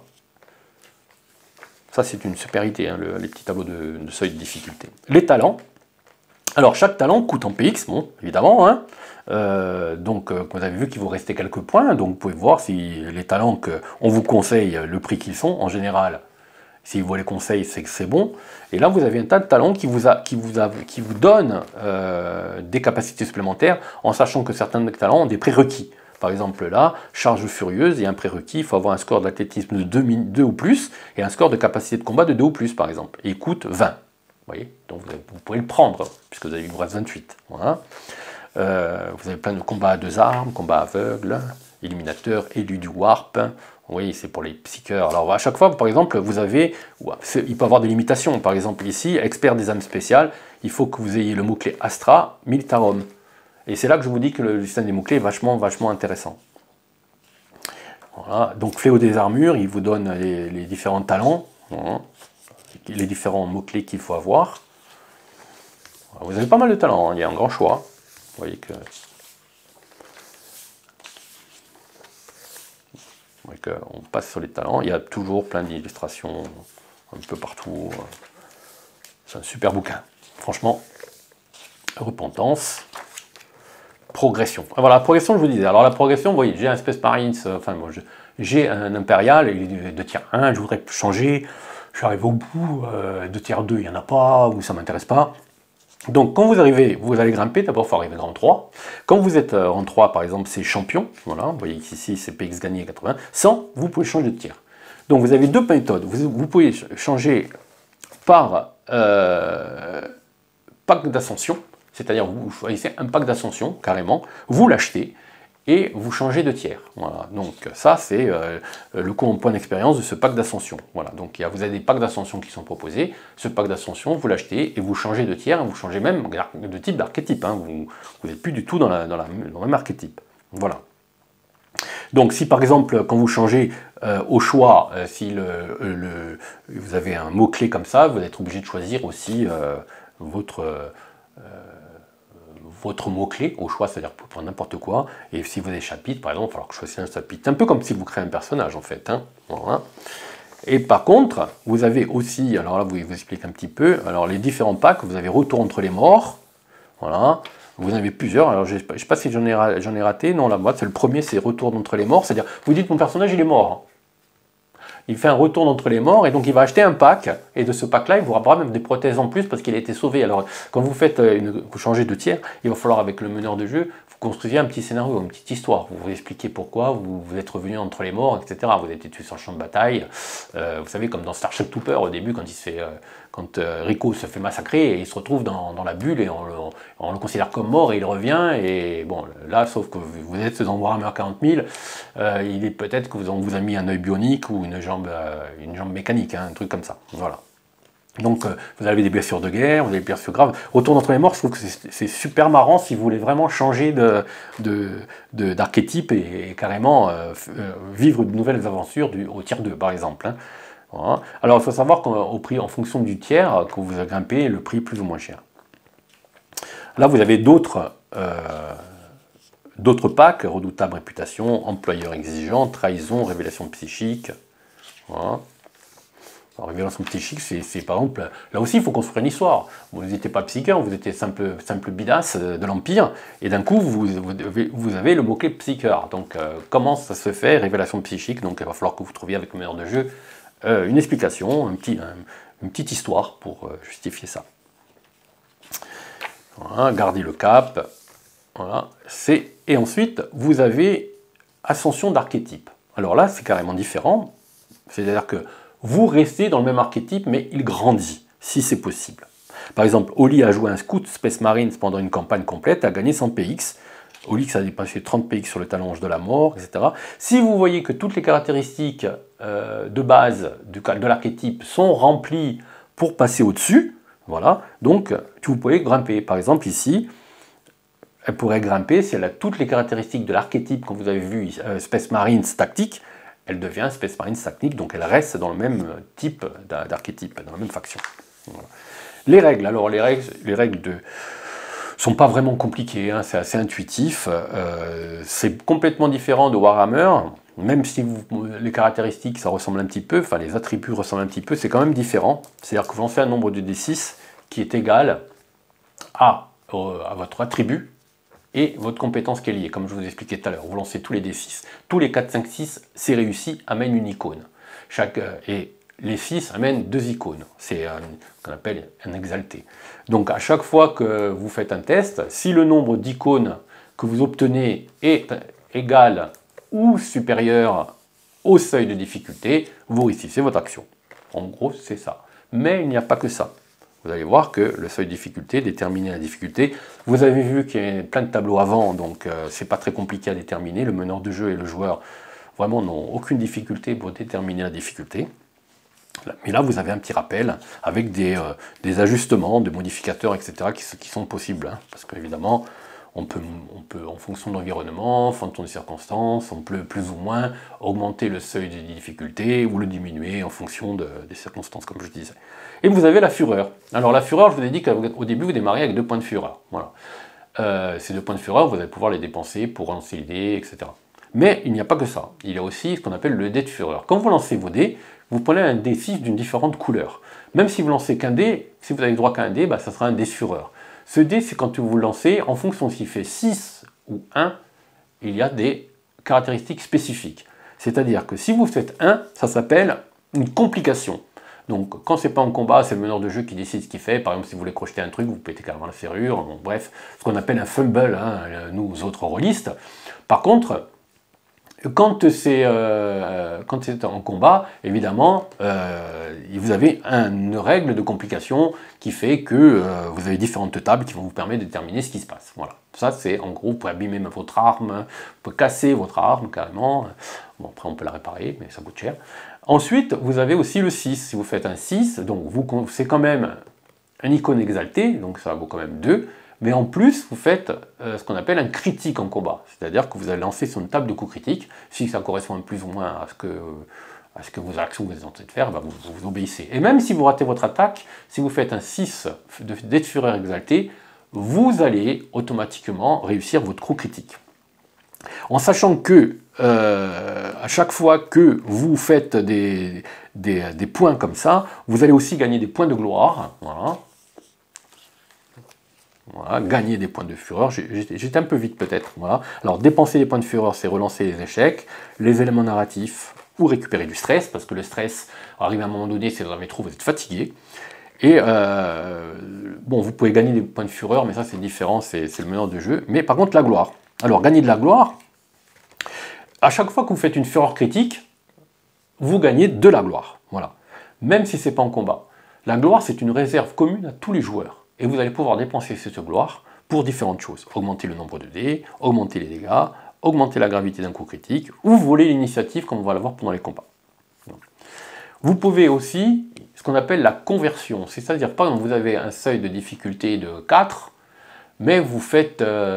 Ça, c'est une super idée, hein, les petits tableaux de seuil de difficulté. Les talents. Alors, chaque talent coûte en PX, bon, évidemment, hein. Donc, vous avez vu qu'il vous restait quelques points, donc vous pouvez voir si les talents qu'on vous conseille, le prix qu'ils sont, en général, si vous les conseille, c'est que c'est bon. Et là, vous avez un tas de talents qui vous donnent des capacités supplémentaires, en sachant que certains talents ont des prérequis. Par exemple là, charge furieuse, il y a un prérequis, il faut avoir un score d'athlétisme de 2 ou plus, et un score de capacité de combat de 2 ou plus, par exemple. Et il coûte 20. Vous voyez, donc vous pouvez le prendre, puisque vous avez une reste 28. Voilà. Vous avez plein de combats à 2 armes, combats aveugles, éliminateur, élu du warp. Oui, c'est pour les psycheurs. Alors à chaque fois, par exemple, il peut y avoir des limitations. Par exemple ici, expert des âmes spéciales, il faut que vous ayez le mot-clé Astra, Militarum. Et c'est là que je vous dis que le système des mots-clés est vachement intéressant. Voilà. Donc Fléau des armures, il vous donne les différents talents, voilà, les différents mots-clés qu'il faut avoir. Vous avez pas mal de talents, hein. Il y a un grand choix. Vous voyez que... on passe sur les talents, il y a toujours plein d'illustrations un peu partout. C'est un super bouquin. Franchement, Repentance. Progression. Voilà, la progression, je vous disais. Alors la progression, vous voyez, j'ai un Space Marines, enfin moi j'ai un Impérial, il est de tiers 1, je voudrais changer, j'arrive au bout, de tiers 2, il n'y en a pas, ou ça ne m'intéresse pas. Donc quand vous arrivez, vous allez grimper, d'abord il faut arriver en 3. Quand vous êtes en 3, par exemple, c'est champion, voilà, vous voyez qu'ici c'est PX gagné 80, 100, vous pouvez changer de tiers. Donc vous avez deux méthodes, vous pouvez changer par pack d'ascension, c'est-à-dire vous choisissez un pack d'ascension, carrément, vous l'achetez, et vous changez de tiers. Voilà. Donc ça, c'est le coût en points d'expérience de ce pack d'ascension. Voilà. Donc vous avez des packs d'ascension qui sont proposés. Ce pack d'ascension, vous l'achetez et vous changez de tiers, vous changez même de type d'archétype. Hein. Vous n'êtes plus du tout dans le même archétype. Voilà. Donc si par exemple, quand vous changez au choix, si vous avez un mot-clé comme ça, vous êtes obligé de choisir aussi votre mot-clé au choix, c'est-à-dire pour n'importe quoi, et si vous avez chapitre, par exemple, il va falloir que je choisisse un chapitre. C'est un peu comme si vous créez un personnage, en fait. Hein. Voilà. Et par contre, vous avez aussi, alors là, vous explique un petit peu, alors les différents packs, vous avez Retour entre les morts, voilà, vous en avez plusieurs, alors je ne sais pas si j'en ai raté, non, la boîte, c'est le premier, c'est Retour entre les morts, c'est-à-dire, vous dites, mon personnage, il est mort. Hein. Il fait un retour entre les morts et donc il va acheter un pack et de ce pack-là, il vous aura même des prothèses en plus parce qu'il a été sauvé. Alors quand vous faites vous changez de tiers, il va falloir avec le meneur de jeu, vous construisiez un petit scénario, une petite histoire. Vous vous expliquez pourquoi vous êtes revenu entre les morts, etc. Vous êtes tué sur le champ de bataille. Vous savez comme dans Starship Trooper au début quand Rico se fait massacrer et il se retrouve dans la bulle et on le considère comme mort et il revient et bon là sauf que vous êtes dans Warhammer 40 000, il est peut-être que on vous a mis un œil bionique ou une jambe mécanique, hein, un truc comme ça. Voilà. Donc vous avez des blessures de guerre, vous avez des blessures graves. Retour d'entre les morts, je trouve que c'est super marrant si vous voulez vraiment changer d'archétype et carrément vivre de nouvelles aventures au tiers 2 par exemple. Hein. Voilà. Alors il faut savoir qu'au prix, en fonction du tiers, que vous grimpez, le prix est plus ou moins cher. Là vous avez d'autres packs, redoutable réputation, employeur exigeant, trahison, révélation psychique. Voilà. Alors, révélation psychique, c'est par exemple, là aussi il faut construire une histoire. Vous n'étiez pas psycheur, vous étiez simple bidasse de l'Empire, et d'un coup vous avez le mot-clé psycheur. Donc comment ça se fait, révélation psychique, donc il va falloir que vous trouviez avec le meneur de jeu une explication, une petite histoire pour justifier ça. Voilà, gardez le cap. Voilà, et ensuite, vous avez ascension d'archétype. Alors là, c'est carrément différent. C'est-à-dire que vous restez dans le même archétype, mais il grandit, si c'est possible. Par exemple, Oli a joué un scout Space Marines pendant une campagne complète, a gagné 100 PX. Oli a dépassé 30 PX sur le talon de la mort, etc. Si vous voyez que toutes les caractéristiques de base de l'archétype sont remplies pour passer au-dessus, voilà, donc vous pouvez grimper. Par exemple, ici, elle pourrait grimper si elle a toutes les caractéristiques de l'archétype, comme vous avez vu, Space Marines tactique, elle devient Space Marines tactique, donc elle reste dans le même type d'archétype, dans la même faction. Voilà. Les règles, alors les règles sont pas vraiment compliquées, hein, c'est assez intuitif, c'est complètement différent de Warhammer, même si les caractéristiques ça ressemble un petit peu, enfin les attributs ressemblent un petit peu, c'est quand même différent. C'est-à-dire que vous lancez un nombre de D6 qui est égal à votre attribut et votre compétence qui est liée, comme je vous expliquais tout à l'heure. Vous lancez tous les D6, tous les 4, 5, 6, c'est réussi, amène une icône. Et les 6 amènent 2 icônes, c'est ce qu'on appelle un exalté. Donc à chaque fois que vous faites un test, si le nombre d'icônes que vous obtenez est égal ou supérieur au seuil de difficulté, vous réussissez votre action. En gros, c'est ça. Mais il n'y a pas que ça. Vous allez voir que le seuil de difficulté, déterminer la difficulté, vous avez vu qu'il y a plein de tableaux avant, donc c'est pas très compliqué à déterminer. Le meneur de jeu et le joueur vraiment n'ont aucune difficulté pour déterminer la difficulté. Mais là, vous avez un petit rappel avec des ajustements, des modificateurs, etc. qui sont possibles. Hein, parce qu'évidemment, on peut, en fonction de l'environnement, en fonction des circonstances, on peut plus ou moins augmenter le seuil de difficulté ou le diminuer en fonction des circonstances, comme je disais. Et vous avez la fureur. Alors la fureur, je vous ai dit qu'au début, vous démarrez avec 2 points de fureur. Voilà. Ces 2 points de fureur, vous allez pouvoir les dépenser pour lancer les dés, etc. Mais il n'y a pas que ça. Il y a aussi ce qu'on appelle le dé de fureur. Quand vous lancez vos dés, vous prenez un dé 6 d'une différente couleur. Même si vous lancez qu'un dé, si vous avez le droit qu'à un dé, ça sera un dé de fureur. Ce dé, c'est quand vous le lancez, en fonction s'il fait 6 ou 1, il y a des caractéristiques spécifiques. C'est-à-dire que si vous faites 1, ça s'appelle une complication. Donc quand c'est pas en combat, c'est le meneur de jeu qui décide ce qu'il fait. Par exemple, si vous voulez crocheter un truc, vous pétez carrément la serrure. Bon, bref, ce qu'on appelle un fumble, hein, nous autres rôlistes. Par contre, quand c'est en combat, évidemment, vous avez une règle de complication qui fait que vous avez différentes tables qui vont vous permettre de déterminer ce qui se passe. Voilà. Ça, c'est en gros, vous pouvez abîmer votre arme, vous pouvez casser votre arme carrément. Bon, après, on peut la réparer, mais ça coûte cher. Ensuite, vous avez aussi le 6. Si vous faites un 6, donc c'est quand même un icône exalté, donc ça vaut quand même 2. Mais en plus, vous faites ce qu'on appelle un critique en combat. C'est-à-dire que vous allez lancer sur une table de coups critiques. Si ça correspond plus ou moins à ce que vos actions vous êtes en train de faire, vous obéissez. Et même si vous ratez votre attaque, si vous faites un 6 de dé de fureur exalté, vous allez automatiquement réussir votre coup critique. En sachant que à chaque fois que vous faites des points comme ça, vous allez aussi gagner des points de gloire. Voilà. Voilà, gagner des points de fureur, j'étais un peu vite peut-être. Voilà. Alors dépenser des points de fureur, c'est relancer les échecs, les éléments narratifs ou récupérer du stress, parce que le stress, arrive à un moment donné, si vous en avez trop, vous êtes fatigué. Et bon, vous pouvez gagner des points de fureur, mais ça c'est différent, c'est le meneur de jeu. Mais par contre, la gloire. Alors gagner de la gloire, à chaque fois que vous faites une fureur critique, vous gagnez de la gloire. Voilà. Même si c'est pas en combat. La gloire, c'est une réserve commune à tous les joueurs. Et vous allez pouvoir dépenser cette gloire pour différentes choses. Augmenter le nombre de dés, augmenter les dégâts, augmenter la gravité d'un coup critique, ou voler l'initiative comme on va l'avoir pendant les combats. Vous pouvez aussi, ce qu'on appelle la conversion, c'est-à-dire, par exemple, vous avez un seuil de difficulté de 4, mais vous faites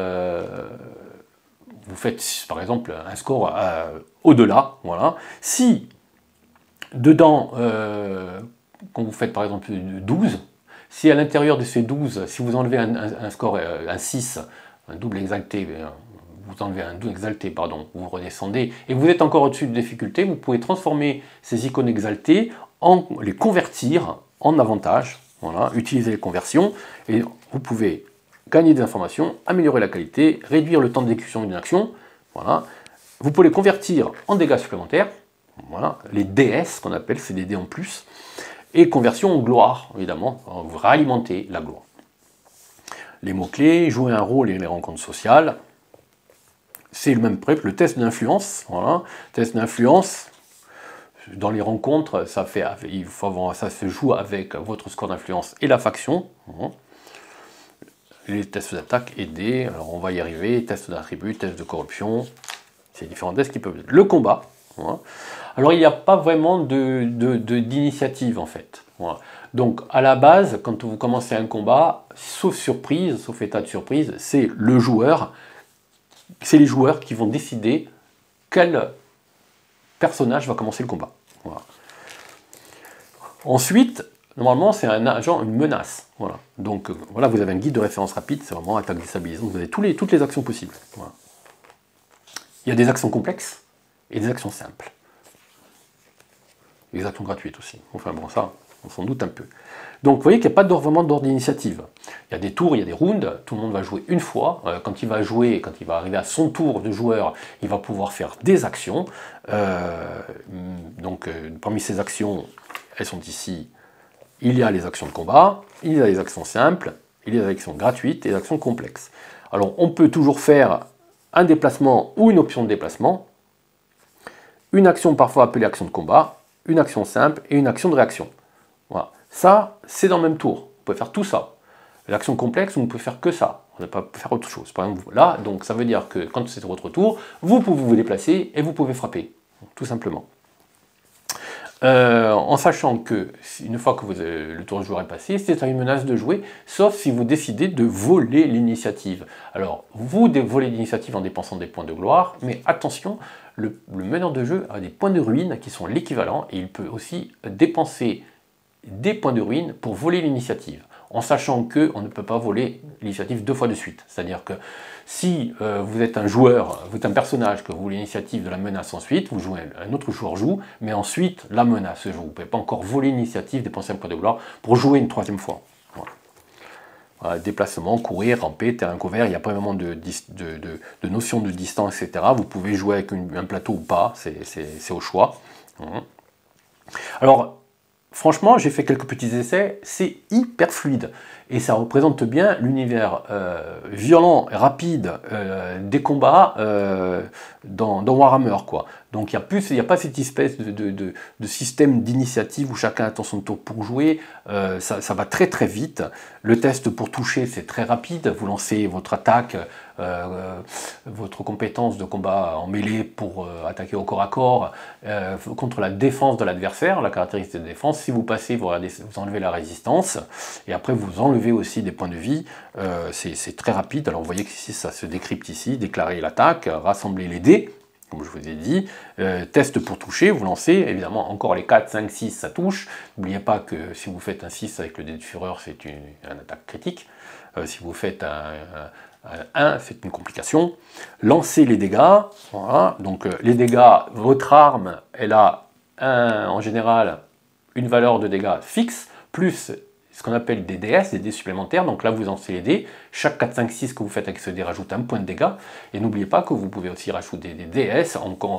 par exemple un score au-delà, voilà. Si, dedans, quand vous faites par exemple 12, si à l'intérieur de ces 12, si vous enlevez un score, un 6, un double exalté, vous enlevez un double exalté, pardon, vous redescendez, et vous êtes encore au-dessus de difficulté, vous pouvez transformer ces icônes exaltées, les convertir en avantages, voilà, utiliser les conversions, et vous pouvez gagner des informations, améliorer la qualité, réduire le temps d'exécution d'une action, voilà. Vous pouvez les convertir en dégâts supplémentaires, voilà, les DS qu'on appelle, c'est des dés en plus, et conversion en gloire, évidemment, vous réalimentez la gloire. Les mots-clés, jouer un rôle et les rencontres sociales, c'est le même principe, le test d'influence, voilà, test d'influence, dans les rencontres, ça se joue avec votre score d'influence et la faction, voilà. Les tests d'attaque et dés, alors on va y arriver, tests d'attribut, tests de corruption, c'est différents tests qui peuvent être. Le combat, voilà. Alors il n'y a pas vraiment d'initiative en fait. Voilà. Donc à la base, quand vous commencez un combat, sauf surprise, sauf état de surprise, c'est le joueur, c'est les joueurs qui vont décider quel personnage va commencer le combat. Voilà. Ensuite, normalement c'est un agent, une menace. Voilà. Donc voilà, vous avez un guide de référence rapide, c'est vraiment attaque déstabilisante, vous avez toutes les actions possibles. Voilà. Il y a des actions complexes. et des actions simples. Des actions gratuites aussi. Enfin bon, ça, on s'en doute un peu. Donc vous voyez qu'il n'y a pas vraiment d'ordre d'initiative. Il y a des tours, il y a des rounds, tout le monde va jouer une fois. Quand il va jouer, quand il va arriver à son tour de joueur, il va pouvoir faire des actions. Parmi ces actions, elles sont ici. Il y a les actions de combat, il y a les actions simples, il y a les actions gratuites et les actions complexes. Alors on peut toujours faire un déplacement ou une option de déplacement, une action parfois appelée action de combat, une action simple et une action de réaction. Voilà. Ça, c'est dans le même tour. Vous pouvez faire tout ça. L'action complexe, vous ne pouvez faire que ça. Vous ne pouvez pas faire autre chose. Par exemple, là, donc ça veut dire que quand c'est votre tour, vous pouvez vous déplacer et vous pouvez frapper. Tout simplement. En sachant que, une fois que le tour de joueur est passé, c'est une menace de jouer, sauf si vous décidez de voler l'initiative. Alors, vous volez l'initiative en dépensant des points de gloire, mais attention, le meneur de jeu a des points de ruine qui sont l'équivalent, et il peut aussi dépenser des points de ruine pour voler l'initiative, en sachant qu'on ne peut pas voler l'initiative 2 fois de suite. C'est-à-dire que si vous êtes un joueur, vous êtes un personnage, que vous voulez l'initiative de la menace ensuite, vous jouez, un autre joueur joue, mais ensuite la menace joue. Vous ne pouvez pas encore voler l'initiative, dépenser un point de gloire pour jouer une 3e fois. Voilà. Voilà, déplacement, courir, ramper, terrain couvert, il n'y a pas vraiment de notion de distance, etc. Vous pouvez jouer avec un plateau ou pas, c'est au choix. Alors, franchement, j'ai fait quelques petits essais, c'est hyper fluide. Et ça représente bien l'univers violent, rapide des combats dans Warhammer, quoi. Donc il n'y a pas cette espèce de système d'initiative où chacun attend son tour pour jouer. Ça va très très vite. Le test pour toucher, c'est très rapide. Vous lancez votre attaque, votre compétence de combat en mêlée pour attaquer au corps à corps contre la défense de l'adversaire, la caractéristique de défense. Si vous passez, vous enlevez la résistance et après vous enlevez aussi des points de vie. C'est très rapide. Alors vous voyez que ici ça se décrypte ici, déclarer l'attaque, rassembler les dés, comme je vous ai dit, test pour toucher, vous lancez, évidemment encore les 4, 5, 6 ça touche. N'oubliez pas que si vous faites un 6 avec le dé de fureur, c'est une attaque critique. Si vous faites un 1, c'est une complication. Lancez les dégâts, voilà. Donc les dégâts, votre arme, elle a en général une valeur de dégâts fixe, plus ce qu'on appelle des DS, des dés supplémentaires. Donc là, vous lancez les dés. Chaque 4, 5, 6 que vous faites avec ce dé rajoute un point de dégâts. Et n'oubliez pas que vous pouvez aussi rajouter des DS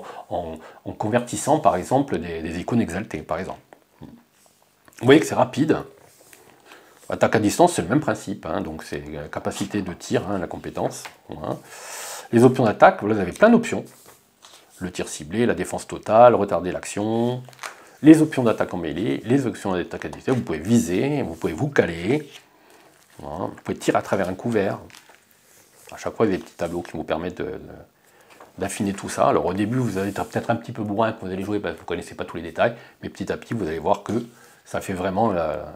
en convertissant, par exemple, des icônes exaltées, par exemple. Vous voyez que c'est rapide. Attaque à distance, c'est le même principe. Hein, donc c'est la capacité de tir, hein, la compétence. Voilà. Les options d'attaque, vous avez plein d'options. Le tir ciblé, la défense totale, retarder l'action. Les options d'attaque en mêlée, les options d'attaque à distance, vous pouvez viser, vous pouvez vous caler, voilà. Vous pouvez tirer à travers un couvert. À chaque fois, il y a des petits tableaux qui vous permettent d'affiner tout ça. Alors au début, vous allez être peut-être un petit peu bourrin quand vous allez jouer, parce que vous ne connaissez pas tous les détails, mais petit à petit, vous allez voir que ça fait vraiment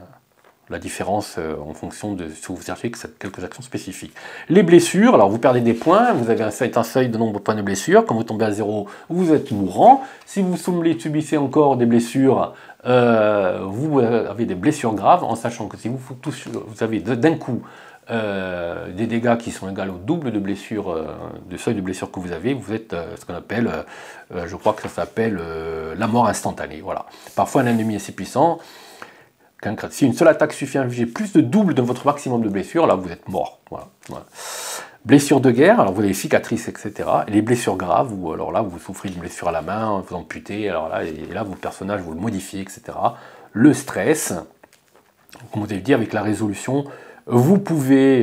la différence en fonction de si vous cherchez quelques actions spécifiques. Les blessures, alors vous perdez des points, vous avez un seuil de nombre de points de blessure, quand vous tombez à 0, vous êtes mourant. Si vous subissez encore des blessures, vous avez des blessures graves, en sachant que si vous avez d'un coup des dégâts qui sont égaux au double de blessures, de seuil de blessure que vous avez, vous êtes ce qu'on appelle, je crois que ça s'appelle la mort instantanée. Voilà. Parfois un ennemi est assez puissant, si une seule attaque suffit à infliger plus de double de votre maximum de blessures, là vous êtes mort. Voilà. Voilà. Blessures de guerre, alors vous avez des cicatrices, etc. Et les blessures graves, où alors là vous souffrez d'une blessure à la main, vous amputez, alors là, et là votre personnage vous le modifiez, etc. Le stress, comme vous avez dit, avec la résolution, vous pouvez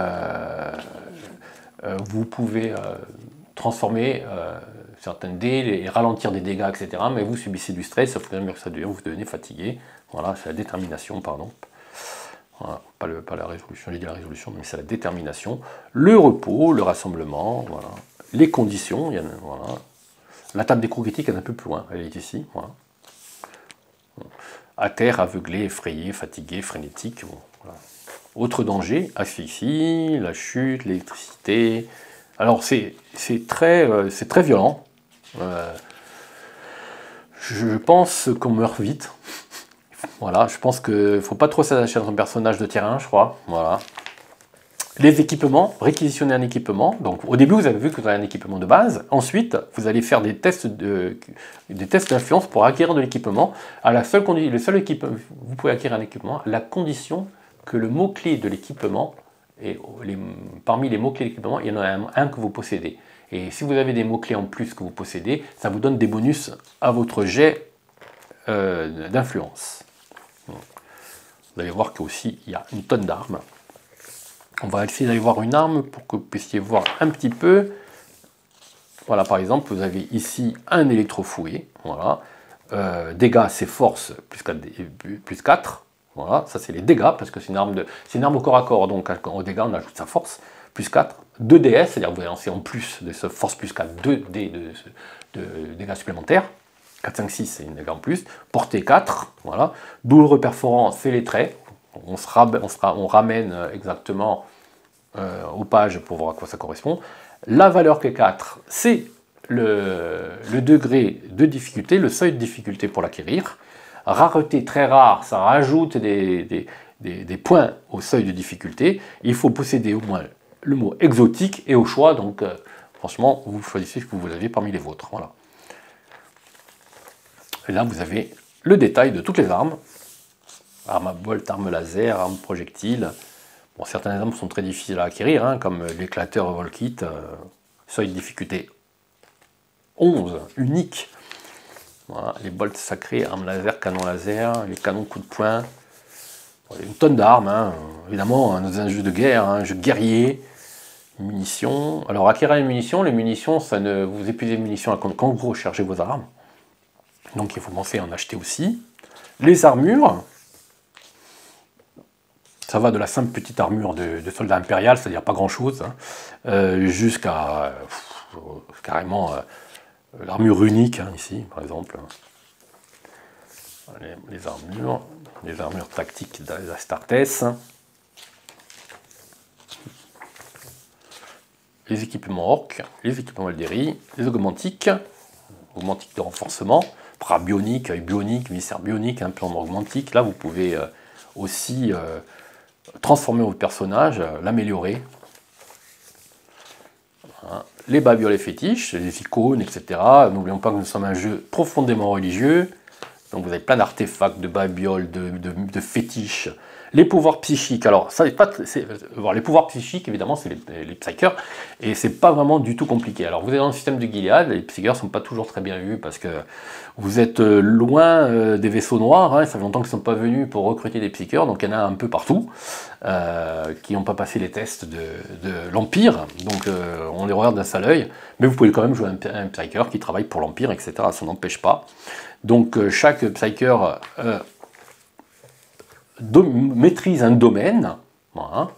transformer certains dés, et ralentir des dégâts, etc. Mais vous subissez du stress, sauf que ça devient, vous devenez fatigué. Voilà, c'est la détermination, pardon. Voilà, pas la résolution, j'ai dit la résolution, mais c'est la détermination. Le repos, le rassemblement, voilà. Les conditions, voilà. La table des coups critiques, elle est un peu plus loin, elle est ici. Voilà. À terre, aveuglé, effrayé, fatigué, frénétique. Bon, voilà. Autre danger, asphyxie, la chute, l'électricité. Alors c'est très violent. Je pense qu'on meurt vite. Voilà, je pense qu'il ne faut pas trop s'attacher à son personnage de terrain, je crois. Voilà. Les équipements, réquisitionner un équipement. Donc au début, vous avez vu que vous avez un équipement de base. Ensuite, vous allez faire des tests d'influence pour acquérir de l'équipement. Le seul équipement, vous pouvez acquérir un équipement à la condition que le mot-clé de l'équipement, et parmi les mots-clés de l'équipement, il y en a un que vous possédez. Et si vous avez des mots-clés en plus que vous possédez, ça vous donne des bonus à votre jet d'influence. Vous allez voir qu'aussi, il y a une tonne d'armes. On va essayer d'aller voir une arme pour que vous puissiez voir un petit peu. Voilà, par exemple, vous avez ici un électrofouet. Voilà. Dégâts, c'est force plus 4. Voilà, ça c'est les dégâts, parce que c'est une arme au corps à corps. Donc au dégâts, on ajoute sa force, plus 4. 2 DS, c'est-à-dire que vous allez lancer en plus de ce force plus 4, 2 dés de dégâts supplémentaires. 4, 5, 6, c'est une dégâts en plus. Portée 4, voilà. Douloureux perforant, c'est les traits. On ramène exactement aux pages pour voir à quoi ça correspond. La valeur Q4, c'est le degré de difficulté, le seuil de difficulté pour l'acquérir. Rareté très rare, ça rajoute des points au seuil de difficulté. Il faut posséder au moins le mot exotique et au choix, donc franchement, vous choisissez ce que vous avez parmi les vôtres. Voilà. Et là, vous avez le détail de toutes les armes. Arme à bolt, arme laser, arme projectile. Bon, certaines armes sont très difficiles à acquérir, hein, comme l'éclateur Volkit, seuil de difficulté 11, unique. Voilà, les bolts sacrés, armes laser, canon laser, les canons coup de poing. Bon, il y a une tonne d'armes, hein, évidemment, hein, dans un jeu de guerre, un jeu guerrier. Munitions. Alors, acquérir les munitions, ça ne vous épuisez les munitions quand vous rechargez vos armes. Donc, il faut penser à en acheter aussi. Les armures. Ça va de la simple petite armure de soldat impérial, c'est-à-dire pas grand-chose, hein, jusqu'à carrément l'armure unique, hein, ici, par exemple. Les armures tactiques d'Astartes. Les équipements orques, les équipements Elderi, les augmentiques de renforcement, bras bioniques, œil bionique, viscère bionique, implant augmentique. Là, vous pouvez aussi transformer votre personnage, l'améliorer. Voilà. Les babioles et fétiches, les icônes, etc. N'oublions pas que nous sommes un jeu profondément religieux. Donc vous avez plein d'artefacts, de babioles, de fétiches. Les pouvoirs psychiques, alors ça, les pouvoirs psychiques, évidemment, c'est les psychers, et c'est pas vraiment du tout compliqué. Alors vous êtes dans le système de Gilead, les psychers sont pas toujours très bien vus parce que vous êtes loin des vaisseaux noirs, hein, ça fait longtemps qu'ils ne sont pas venus pour recruter des psychers, donc il y en a un peu partout qui n'ont pas passé les tests de l'Empire, donc on les regarde d'un sale œil, mais vous pouvez quand même jouer un psycher qui travaille pour l'Empire, etc. Ça n'empêche pas. Donc chaque psycher maîtrise un domaine, voilà.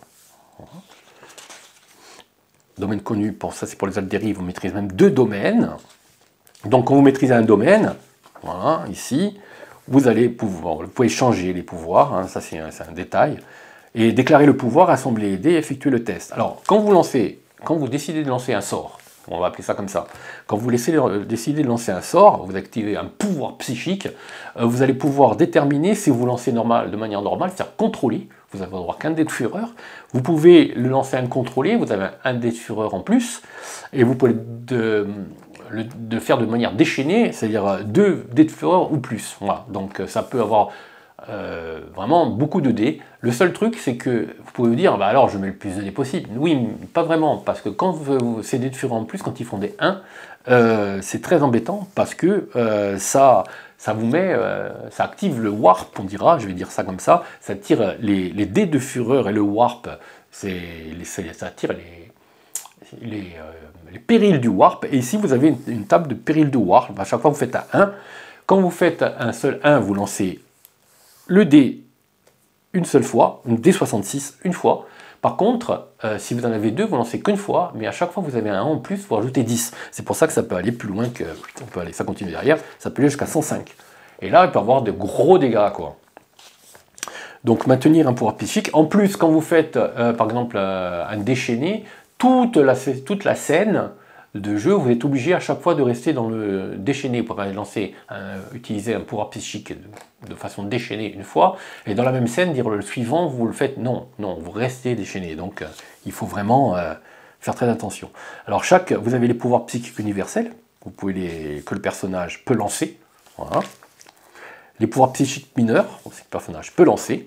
Domaine connu, pour ça c'est pour les Elderi, vous maîtrisez même 2 domaines. Donc quand vous maîtrisez un domaine, voilà, ici, vous pouvez changer les pouvoirs, hein, ça c'est un détail, et déclarer le pouvoir, assembler les dés, effectuer le test. Alors quand vous décidez de lancer un sort, on va appeler ça comme ça. Quand vous décidez de lancer un sort, vous activez un pouvoir psychique, vous allez pouvoir déterminer si vous lancez de manière normale, c'est-à-dire contrôler, vous n'avez droit qu'un dé de fureur. Vous pouvez le lancer incontrôlé, vous avez un dé de fureur en plus, et vous pouvez le faire de manière déchaînée, c'est-à-dire 2 dés de fureur ou plus. Voilà. Donc ça peut avoir vraiment beaucoup de dés. Le seul truc, c'est que vous pouvez vous dire, bah alors je mets le plus de dés possible. Oui, pas vraiment, parce que quand ces dés de fureur en plus, quand ils font des 1, c'est très embêtant, parce que ça vous met, ça active le warp, on dira, je vais dire ça comme ça tire les dés de fureur et le warp, ça tire les périls du warp, et ici vous avez une table de périls de warp, à chaque fois vous faites un 1, quand vous faites un seul 1, vous lancez le dé une seule fois, un dé 66 une fois. Par contre, si vous en avez 2, vous lancez qu'une fois, mais à chaque fois vous avez un 1 en plus, vous rajoutez 10. C'est pour ça que ça peut aller plus loin que... ça continue derrière, ça peut aller jusqu'à 105. Et là, il peut avoir de gros dégâts, quoi. Donc maintenir un pouvoir psychique. En plus, quand vous faites, par exemple, un déchaîné, toute la scène de jeu, vous êtes obligé à chaque fois de rester dans le déchaîné pour utiliser un pouvoir psychique de façon déchaînée une fois, et dans la même scène, dire le suivant, vous le faites non, vous restez déchaîné. Donc il faut vraiment faire très attention. Alors vous avez les pouvoirs psychiques universels, que le personnage peut lancer. Voilà. Les pouvoirs psychiques mineurs, que le personnage peut lancer.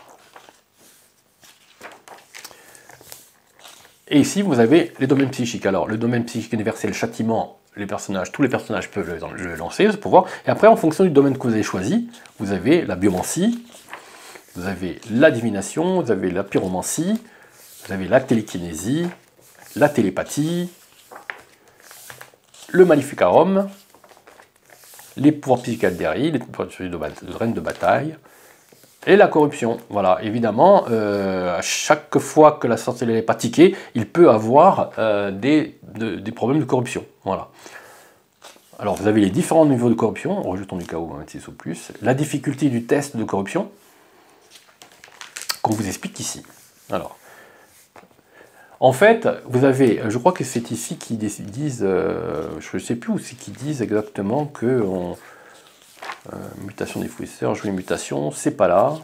Et ici, vous avez les domaines psychiques. Alors, le domaine psychique universel, châtiment, tous les personnages peuvent le lancer, ce pouvoir. Et après, en fonction du domaine que vous avez choisi, vous avez la biomancie, vous avez la divination, vous avez la pyromancie, vous avez la télékinésie, la télépathie, le maleficarum, les pouvoirs psychiques altéri, les pouvoirs de reine de bataille, et la corruption. Voilà, évidemment, à chaque fois que la sorcellerie est pratiquée, il peut avoir des problèmes de corruption. Voilà. Alors, vous avez les différents niveaux de corruption, rejetons du chaos 26 ou plus, la difficulté du test de corruption, qu'on vous explique ici. Alors, en fait, vous avez, je crois que c'est ici qu'ils disent, je ne sais plus où c'est qu'ils disent exactement que mutation des fouisseurs, jouer mutation, c'est pas là.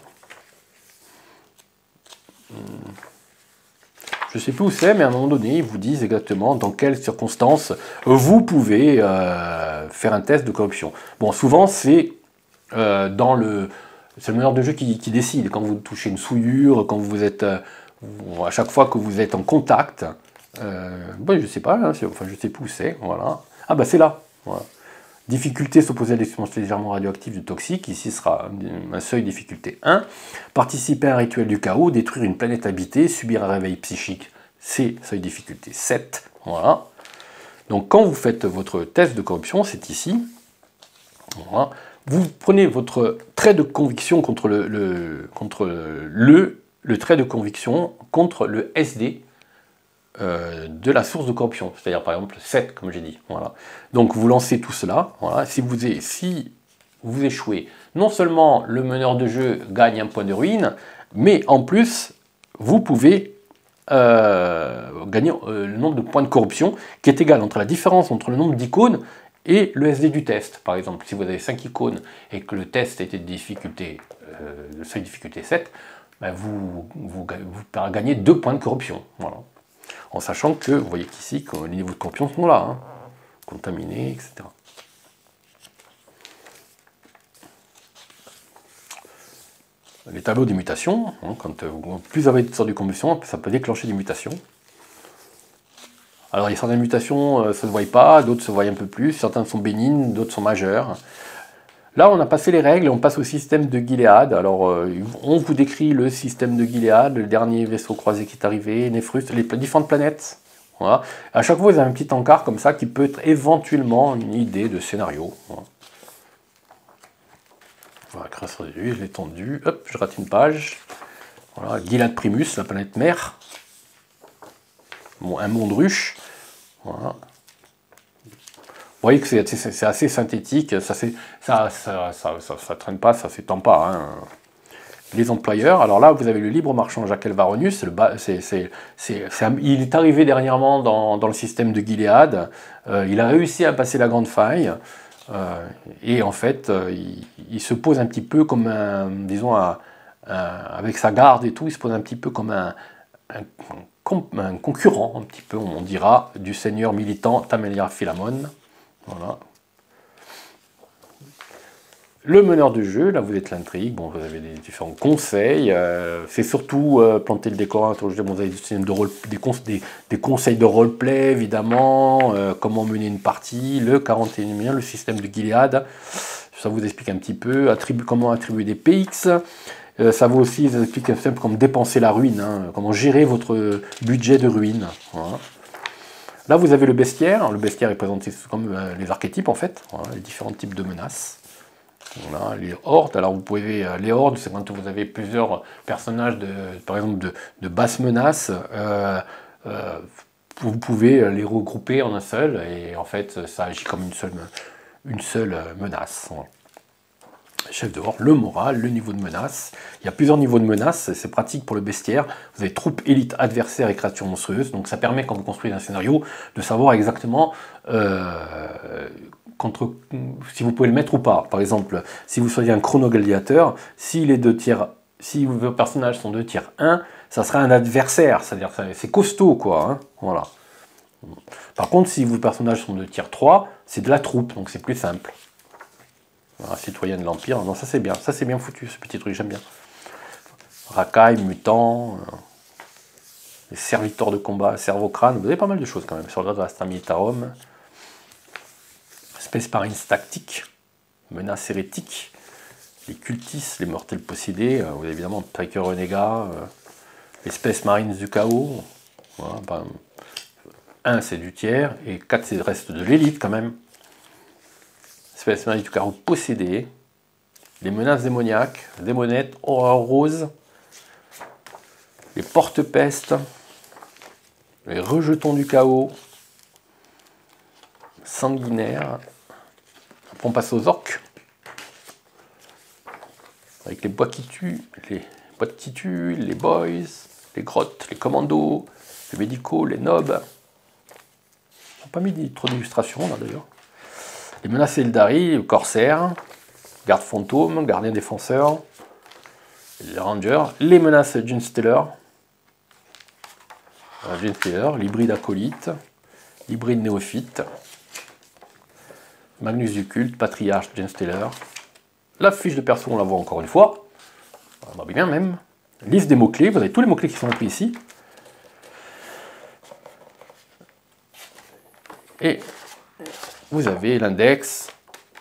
Je ne sais plus où c'est, mais à un moment donné, ils vous disent exactement dans quelles circonstances vous pouvez faire un test de corruption. Bon, souvent, c'est c'est le meneur de jeu qui décide. Quand vous touchez une souillure, quand vous êtes... à chaque fois que vous êtes en contact, je ne sais pas, hein, enfin je ne sais plus où c'est, voilà. Ah bah c'est là, voilà. Difficulté s'opposer à des substances légèrement radioactives ou toxiques, ici sera un seuil difficulté 1. Participer à un rituel du chaos, détruire une planète habitée, subir un réveil psychique, c'est seuil difficulté 7, voilà. Donc quand vous faites votre test de corruption, c'est ici, voilà. Vous prenez votre trait de conviction contre le trait de conviction contre le SD de la source de corruption, c'est-à-dire par exemple 7, comme j'ai dit. Voilà. Donc vous lancez tout cela. Voilà. Si vous échouez, non seulement le meneur de jeu gagne un point de ruine, mais en plus, vous pouvez gagner le nombre de points de corruption qui est égal entre la différence entre le nombre d'icônes et le SD du test. Par exemple, si vous avez 5 icônes et que le test était de difficulté, le seuil de difficulté 7, ben vous gagnez 2 points de corruption. Voilà. En sachant que, vous voyez qu'ici, les niveaux de corruption sont là, hein, contaminés, etc. Les tableaux des mutations, hein, plus vous avez de sortes de combustion, ça peut déclencher des mutations. Alors, il y a certaines mutations ça ne se voient pas, d'autres se voient un peu plus, certaines sont bénignes, d'autres sont majeures. Là, on a passé les règles et on passe au système de Gilead. Alors, on vous décrit le système de Gilead, le dernier vaisseau croisé qui est arrivé, Nefrust, les différentes planètes. Voilà. À chaque fois, vous avez un petit encart comme ça qui peut être éventuellement une idée de scénario. Voilà. Voilà, création de lui, je l'ai tendu. Hop, je rate une page. Voilà, Gilead Primus, la planète mère. Bon, un monde ruche. Voilà. Vous voyez que c'est assez synthétique, ça traîne pas, ça s'étend pas. Hein. Les employeurs, alors là vous avez le libre marchand Jacques Elvaronius, il est arrivé dernièrement dans le système de Gilead, il a réussi à passer la grande faille, et en fait il se pose un petit peu comme avec sa garde et tout, il se pose un petit peu comme un concurrent, un petit peu on dira, du seigneur militant Tamelia Philamon. Voilà. Le meneur du jeu, là vous êtes l'intrigue, bon, vous avez des différents conseils, c'est surtout planter le décor, vous avez des conseils de roleplay évidemment, comment mener une partie, le 41e, le système de Gilead, ça vous explique un petit peu, comment attribuer des PX, ça vous aussi explique un peu comment dépenser la ruine, hein, comment gérer votre budget de ruine. Voilà. Là, vous avez le bestiaire. Le bestiaire est présenté comme les archétypes, en fait. Voilà, les différents types de menaces. Voilà, les hordes. Alors, vous pouvez... les hordes, c'est quand vous avez plusieurs personnages, par exemple, de basse menace. Vous pouvez les regrouper en un seul. Et en fait, ça agit comme une seule menace. Voilà. chef de horde, le moral, le niveau de menace. Il y a plusieurs niveaux de menace, c'est pratique pour le bestiaire. Vous avez troupes, élites, adversaires et créatures monstrueuses. Donc ça permet, quand vous construisez un scénario, de savoir exactement si vous pouvez le mettre ou pas. Par exemple, si vous soyez un chronogladiateur, s'il est de tiers, si vos personnages sont de tiers 1, ça sera un adversaire, c'est-à-dire que c'est costaud, quoi. Hein, voilà. Par contre, si vos personnages sont de tiers 3, c'est de la troupe, donc c'est plus simple. Voilà, citoyen de l'Empire, non, ça c'est bien foutu, ce petit truc, j'aime bien. Racailles, mutants, les serviteurs de combat, cerveau-crâne, vous avez pas mal de choses quand même. Soldats de l'Astra Militarum, Space Marines tactiques, menaces hérétiques, les cultistes, les mortels possédés, vous avez évidemment Striker Renégat, les Space Marines du chaos, voilà, 1 c'est du tiers, et 4 c'est le reste de l'élite quand même. Space Marines du chaos possédés, les menaces démoniaques, démonettes, horreur rose, les porte-pestes, les rejetons du chaos, sanguinaires. Après on passe aux orques, avec les bois qui tuent, les boîtes qui tuent, les boys, les grottes, les commandos, les médicaux, les nobs. Ils n'ont pas mis trop d'illustrations là d'ailleurs. Les menaces Eldari, les corsaires, gardes fantômes, gardiens défenseurs, les rangers, les menaces Genestealer, l'hybride acolyte, l'hybride néophyte, Magnus du culte, patriarche Genestealer. La fiche de perso, on la voit encore une fois. On va bien même. Liste des mots-clés, vous avez tous les mots-clés qui sont repris ici. Et vous avez l'index.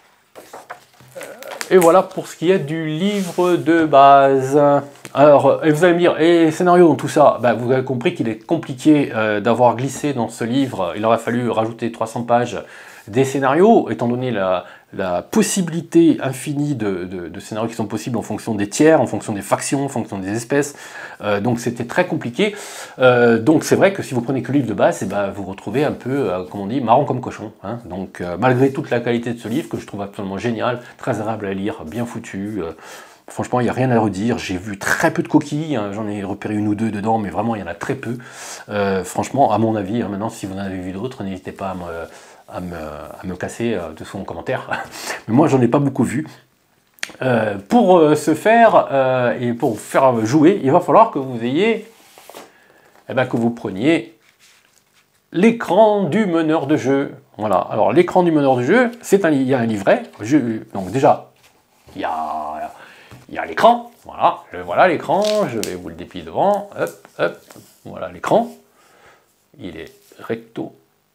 Et voilà pour ce qui est du livre de base. Alors, et vous allez me dire, et scénario dans tout ça, ben, vous avez compris qu'il est compliqué d'avoir glissé dans ce livre. Il aurait fallu rajouter 300 pages des scénarios, étant donné la possibilité infinie de scénarios qui sont possibles en fonction des tiers, en fonction des factions, en fonction des espèces. Donc c'était très compliqué. Donc c'est vrai que si vous prenez que le livre de base, ben, vous retrouvez un peu, comme on dit, marrant comme cochon. Hein. Donc malgré toute la qualité de ce livre, que je trouve absolument génial, très agréable à lire, bien foutu. Franchement, il n'y a rien à redire. J'ai vu très peu de coquilles. Hein. J'en ai repéré une ou deux dedans, mais vraiment, il y en a très peu. Franchement, à mon avis, hein, maintenant, si vous en avez vu d'autres, n'hésitez pas à me casser dessous en commentaire. Mais moi, j'en ai pas beaucoup vu. Pour ce faire, et pour faire jouer, il va falloir que vous ayez, que vous preniez l'écran du meneur de jeu. Voilà. Alors, l'écran du meneur de jeu, il y a un livret. Donc déjà, il y a l'écran, voilà l'écran, je vais vous le déplier devant, hop, hop, voilà l'écran, il est recto,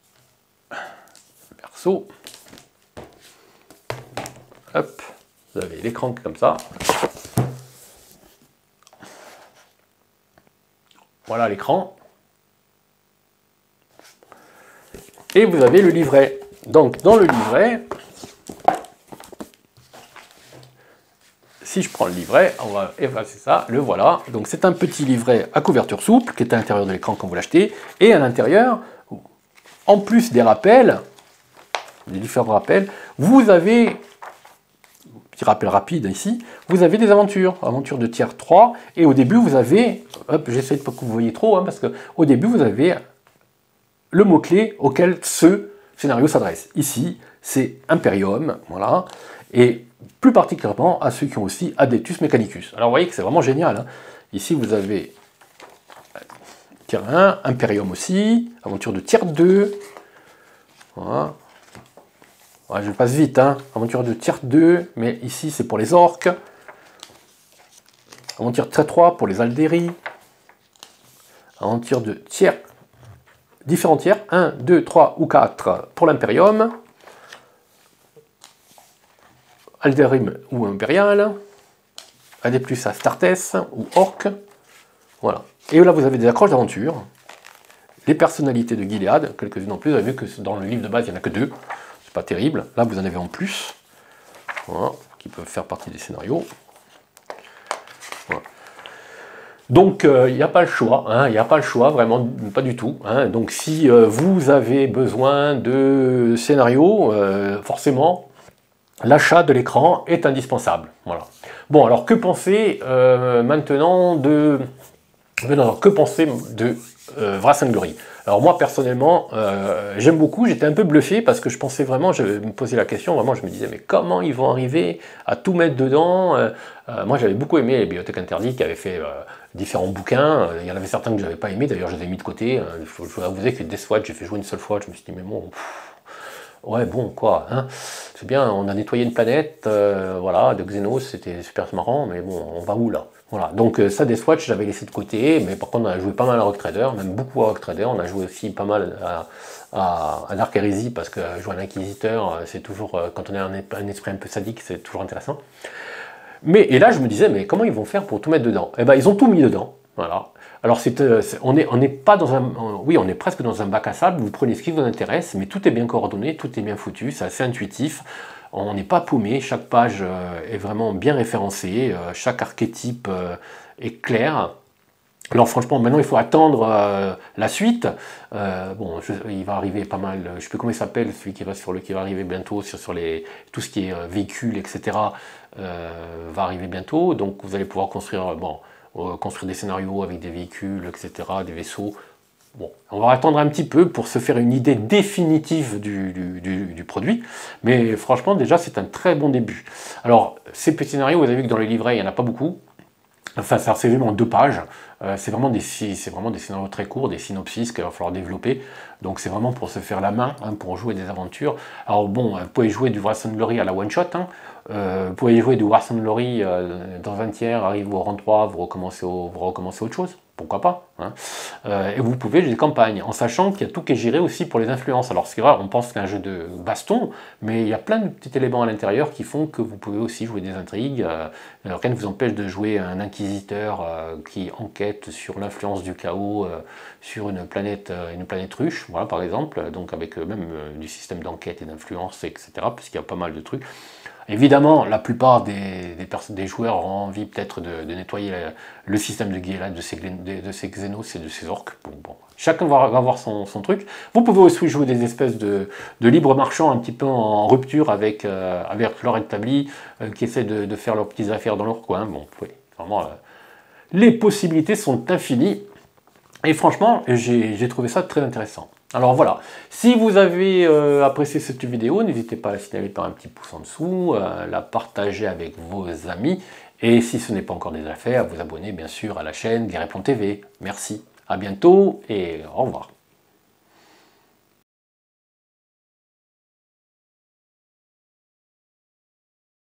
verso, hop, vous avez l'écran comme ça, voilà l'écran, et vous avez le livret. Donc dans le livret, si je prends le livret, on va effacer ça, le voilà. Donc c'est un petit livret à couverture souple qui est à l'intérieur de l'écran quand vous l'achetez. Et à l'intérieur, en plus des rappels, des différents rappels, vous avez, petit rappel rapide ici, vous avez des aventures de tiers 3. Et au début, vous avez, hop, j'essaie de pas que vous voyez trop, hein, parce qu'au début, vous avez le mot-clé auquel ce scénario s'adresse. Ici, c'est Imperium, voilà. Et plus particulièrement à ceux qui ont aussi Adeptus Mechanicus. Alors vous voyez que c'est vraiment génial. Hein. Ici vous avez tiers 1, Imperium aussi, aventure de tiers 2. Voilà. Ouais, je passe vite, hein. Aventure de tiers 2, mais ici c'est pour les orques. Aventure de tiers 3 pour les Alderi. Aventure de tiers, différents tiers, 1, 2, 3 ou 4 pour l'Imperium. Alderim ou Impérial, Adeptus Astartes ou Orc, voilà. Et là vous avez des accroches d'aventure, les personnalités de Gilead, quelques-unes en plus, vous avez vu que dans le livre de base il n'y en a que 2, c'est pas terrible, là vous en avez en plus, voilà, qui peuvent faire partie des scénarios. Voilà. Donc il n'y a pas le choix, hein, il n'y a pas le choix, vraiment pas du tout. Hein. Donc si vous avez besoin de scénarios, forcément, l'achat de l'écran est indispensable. Voilà. Bon, alors que penser maintenant de... Alors, que penser de Wrath and Glory? Alors moi personnellement, j'aime beaucoup, j'étais un peu bluffé parce que je pensais vraiment, je me posais la question, vraiment je me disais mais comment ils vont arriver à tout mettre dedans? Moi j'avais beaucoup aimé les Bibliothèques Interdites qui avaient fait différents bouquins, il y en avait certains que je n'avais pas aimé, d'ailleurs je les ai mis de côté, je vous avouer que Deathwatch j'ai fait jouer une seule fois, je me suis dit mais bon... Ouais, bon, quoi, hein. C'est bien, on a nettoyé une planète, voilà, de Xenos, c'était super marrant, mais bon, on va où là? Voilà, donc ça, des Swatch, j'avais laissé de côté, mais par contre, on a joué pas mal à Rogue Trader, même beaucoup à Rogue Trader, on a joué aussi pas mal à Dark Heresy, parce que jouer à l'Inquisiteur, c'est toujours, quand on a un esprit un peu sadique, c'est toujours intéressant. Mais, et là, je me disais, mais comment ils vont faire pour tout mettre dedans? Eh ben, ils ont tout mis dedans, voilà. Alors, on n'est pas dans un... Oui, on est presque dans un bac à sable, vous prenez ce qui vous intéresse, mais tout est bien coordonné, tout est bien foutu, c'est assez intuitif. On n'est pas paumé, chaque page est vraiment bien référencée, chaque archétype est clair. Alors franchement, maintenant il faut attendre la suite. Bon, il va arriver pas mal, je sais plus comment il s'appelle, celui qui va arriver bientôt sur tout ce qui est véhicules, etc. Va arriver bientôt. Donc vous allez pouvoir construire, construire des scénarios avec des véhicules, etc., des vaisseaux. Bon, on va attendre un petit peu pour se faire une idée définitive du produit, mais franchement déjà c'est un très bon début. Alors ces petits scénarios, vous avez vu que dans le livret il n'y en a pas beaucoup, enfin c'est vraiment 2 pages, c'est vraiment des scénarios très courts, des synopsis qu'il va falloir développer, donc c'est vraiment pour se faire la main, hein, pour jouer des aventures. Alors bon, vous pouvez jouer du Wrath and Glory à la one shot, hein. Vous pouvez jouer du Wrath and Glory dans un tiers, arrive au rang 3, vous recommencez autre chose, pourquoi pas, hein. Et vous pouvez jouer des campagnes, en sachant qu'il y a tout qui est géré aussi pour les influences. Alors c'est vrai, on pense qu'un jeu de baston, mais il y a plein de petits éléments à l'intérieur qui font que vous pouvez aussi jouer des intrigues. Rien ne vous empêche de jouer un inquisiteur qui enquête sur l'influence du chaos sur une planète ruche, voilà, par exemple, donc avec même du système d'enquête et d'influence, etc., puisqu'il y a pas mal de trucs. Évidemment, la plupart des joueurs auront envie peut-être de nettoyer le système de Guéla, de ces Xenos et de ces orques. Bon. Chacun va avoir son truc. Vous pouvez aussi jouer des espèces de libres marchands un petit peu en rupture avec leur établi, qui essaient de faire leurs petites affaires dans leur coin. Bon, oui, vraiment, les possibilités sont infinies. Et franchement, j'ai trouvé ça très intéressant. Alors voilà, si vous avez apprécié cette vidéo, n'hésitez pas à la signaler par un petit pouce en dessous, à la partager avec vos amis, et si ce n'est pas encore déjà fait, à vous abonner bien sûr à la chaîne Guerre et Plomb TV. Merci, à bientôt et au revoir.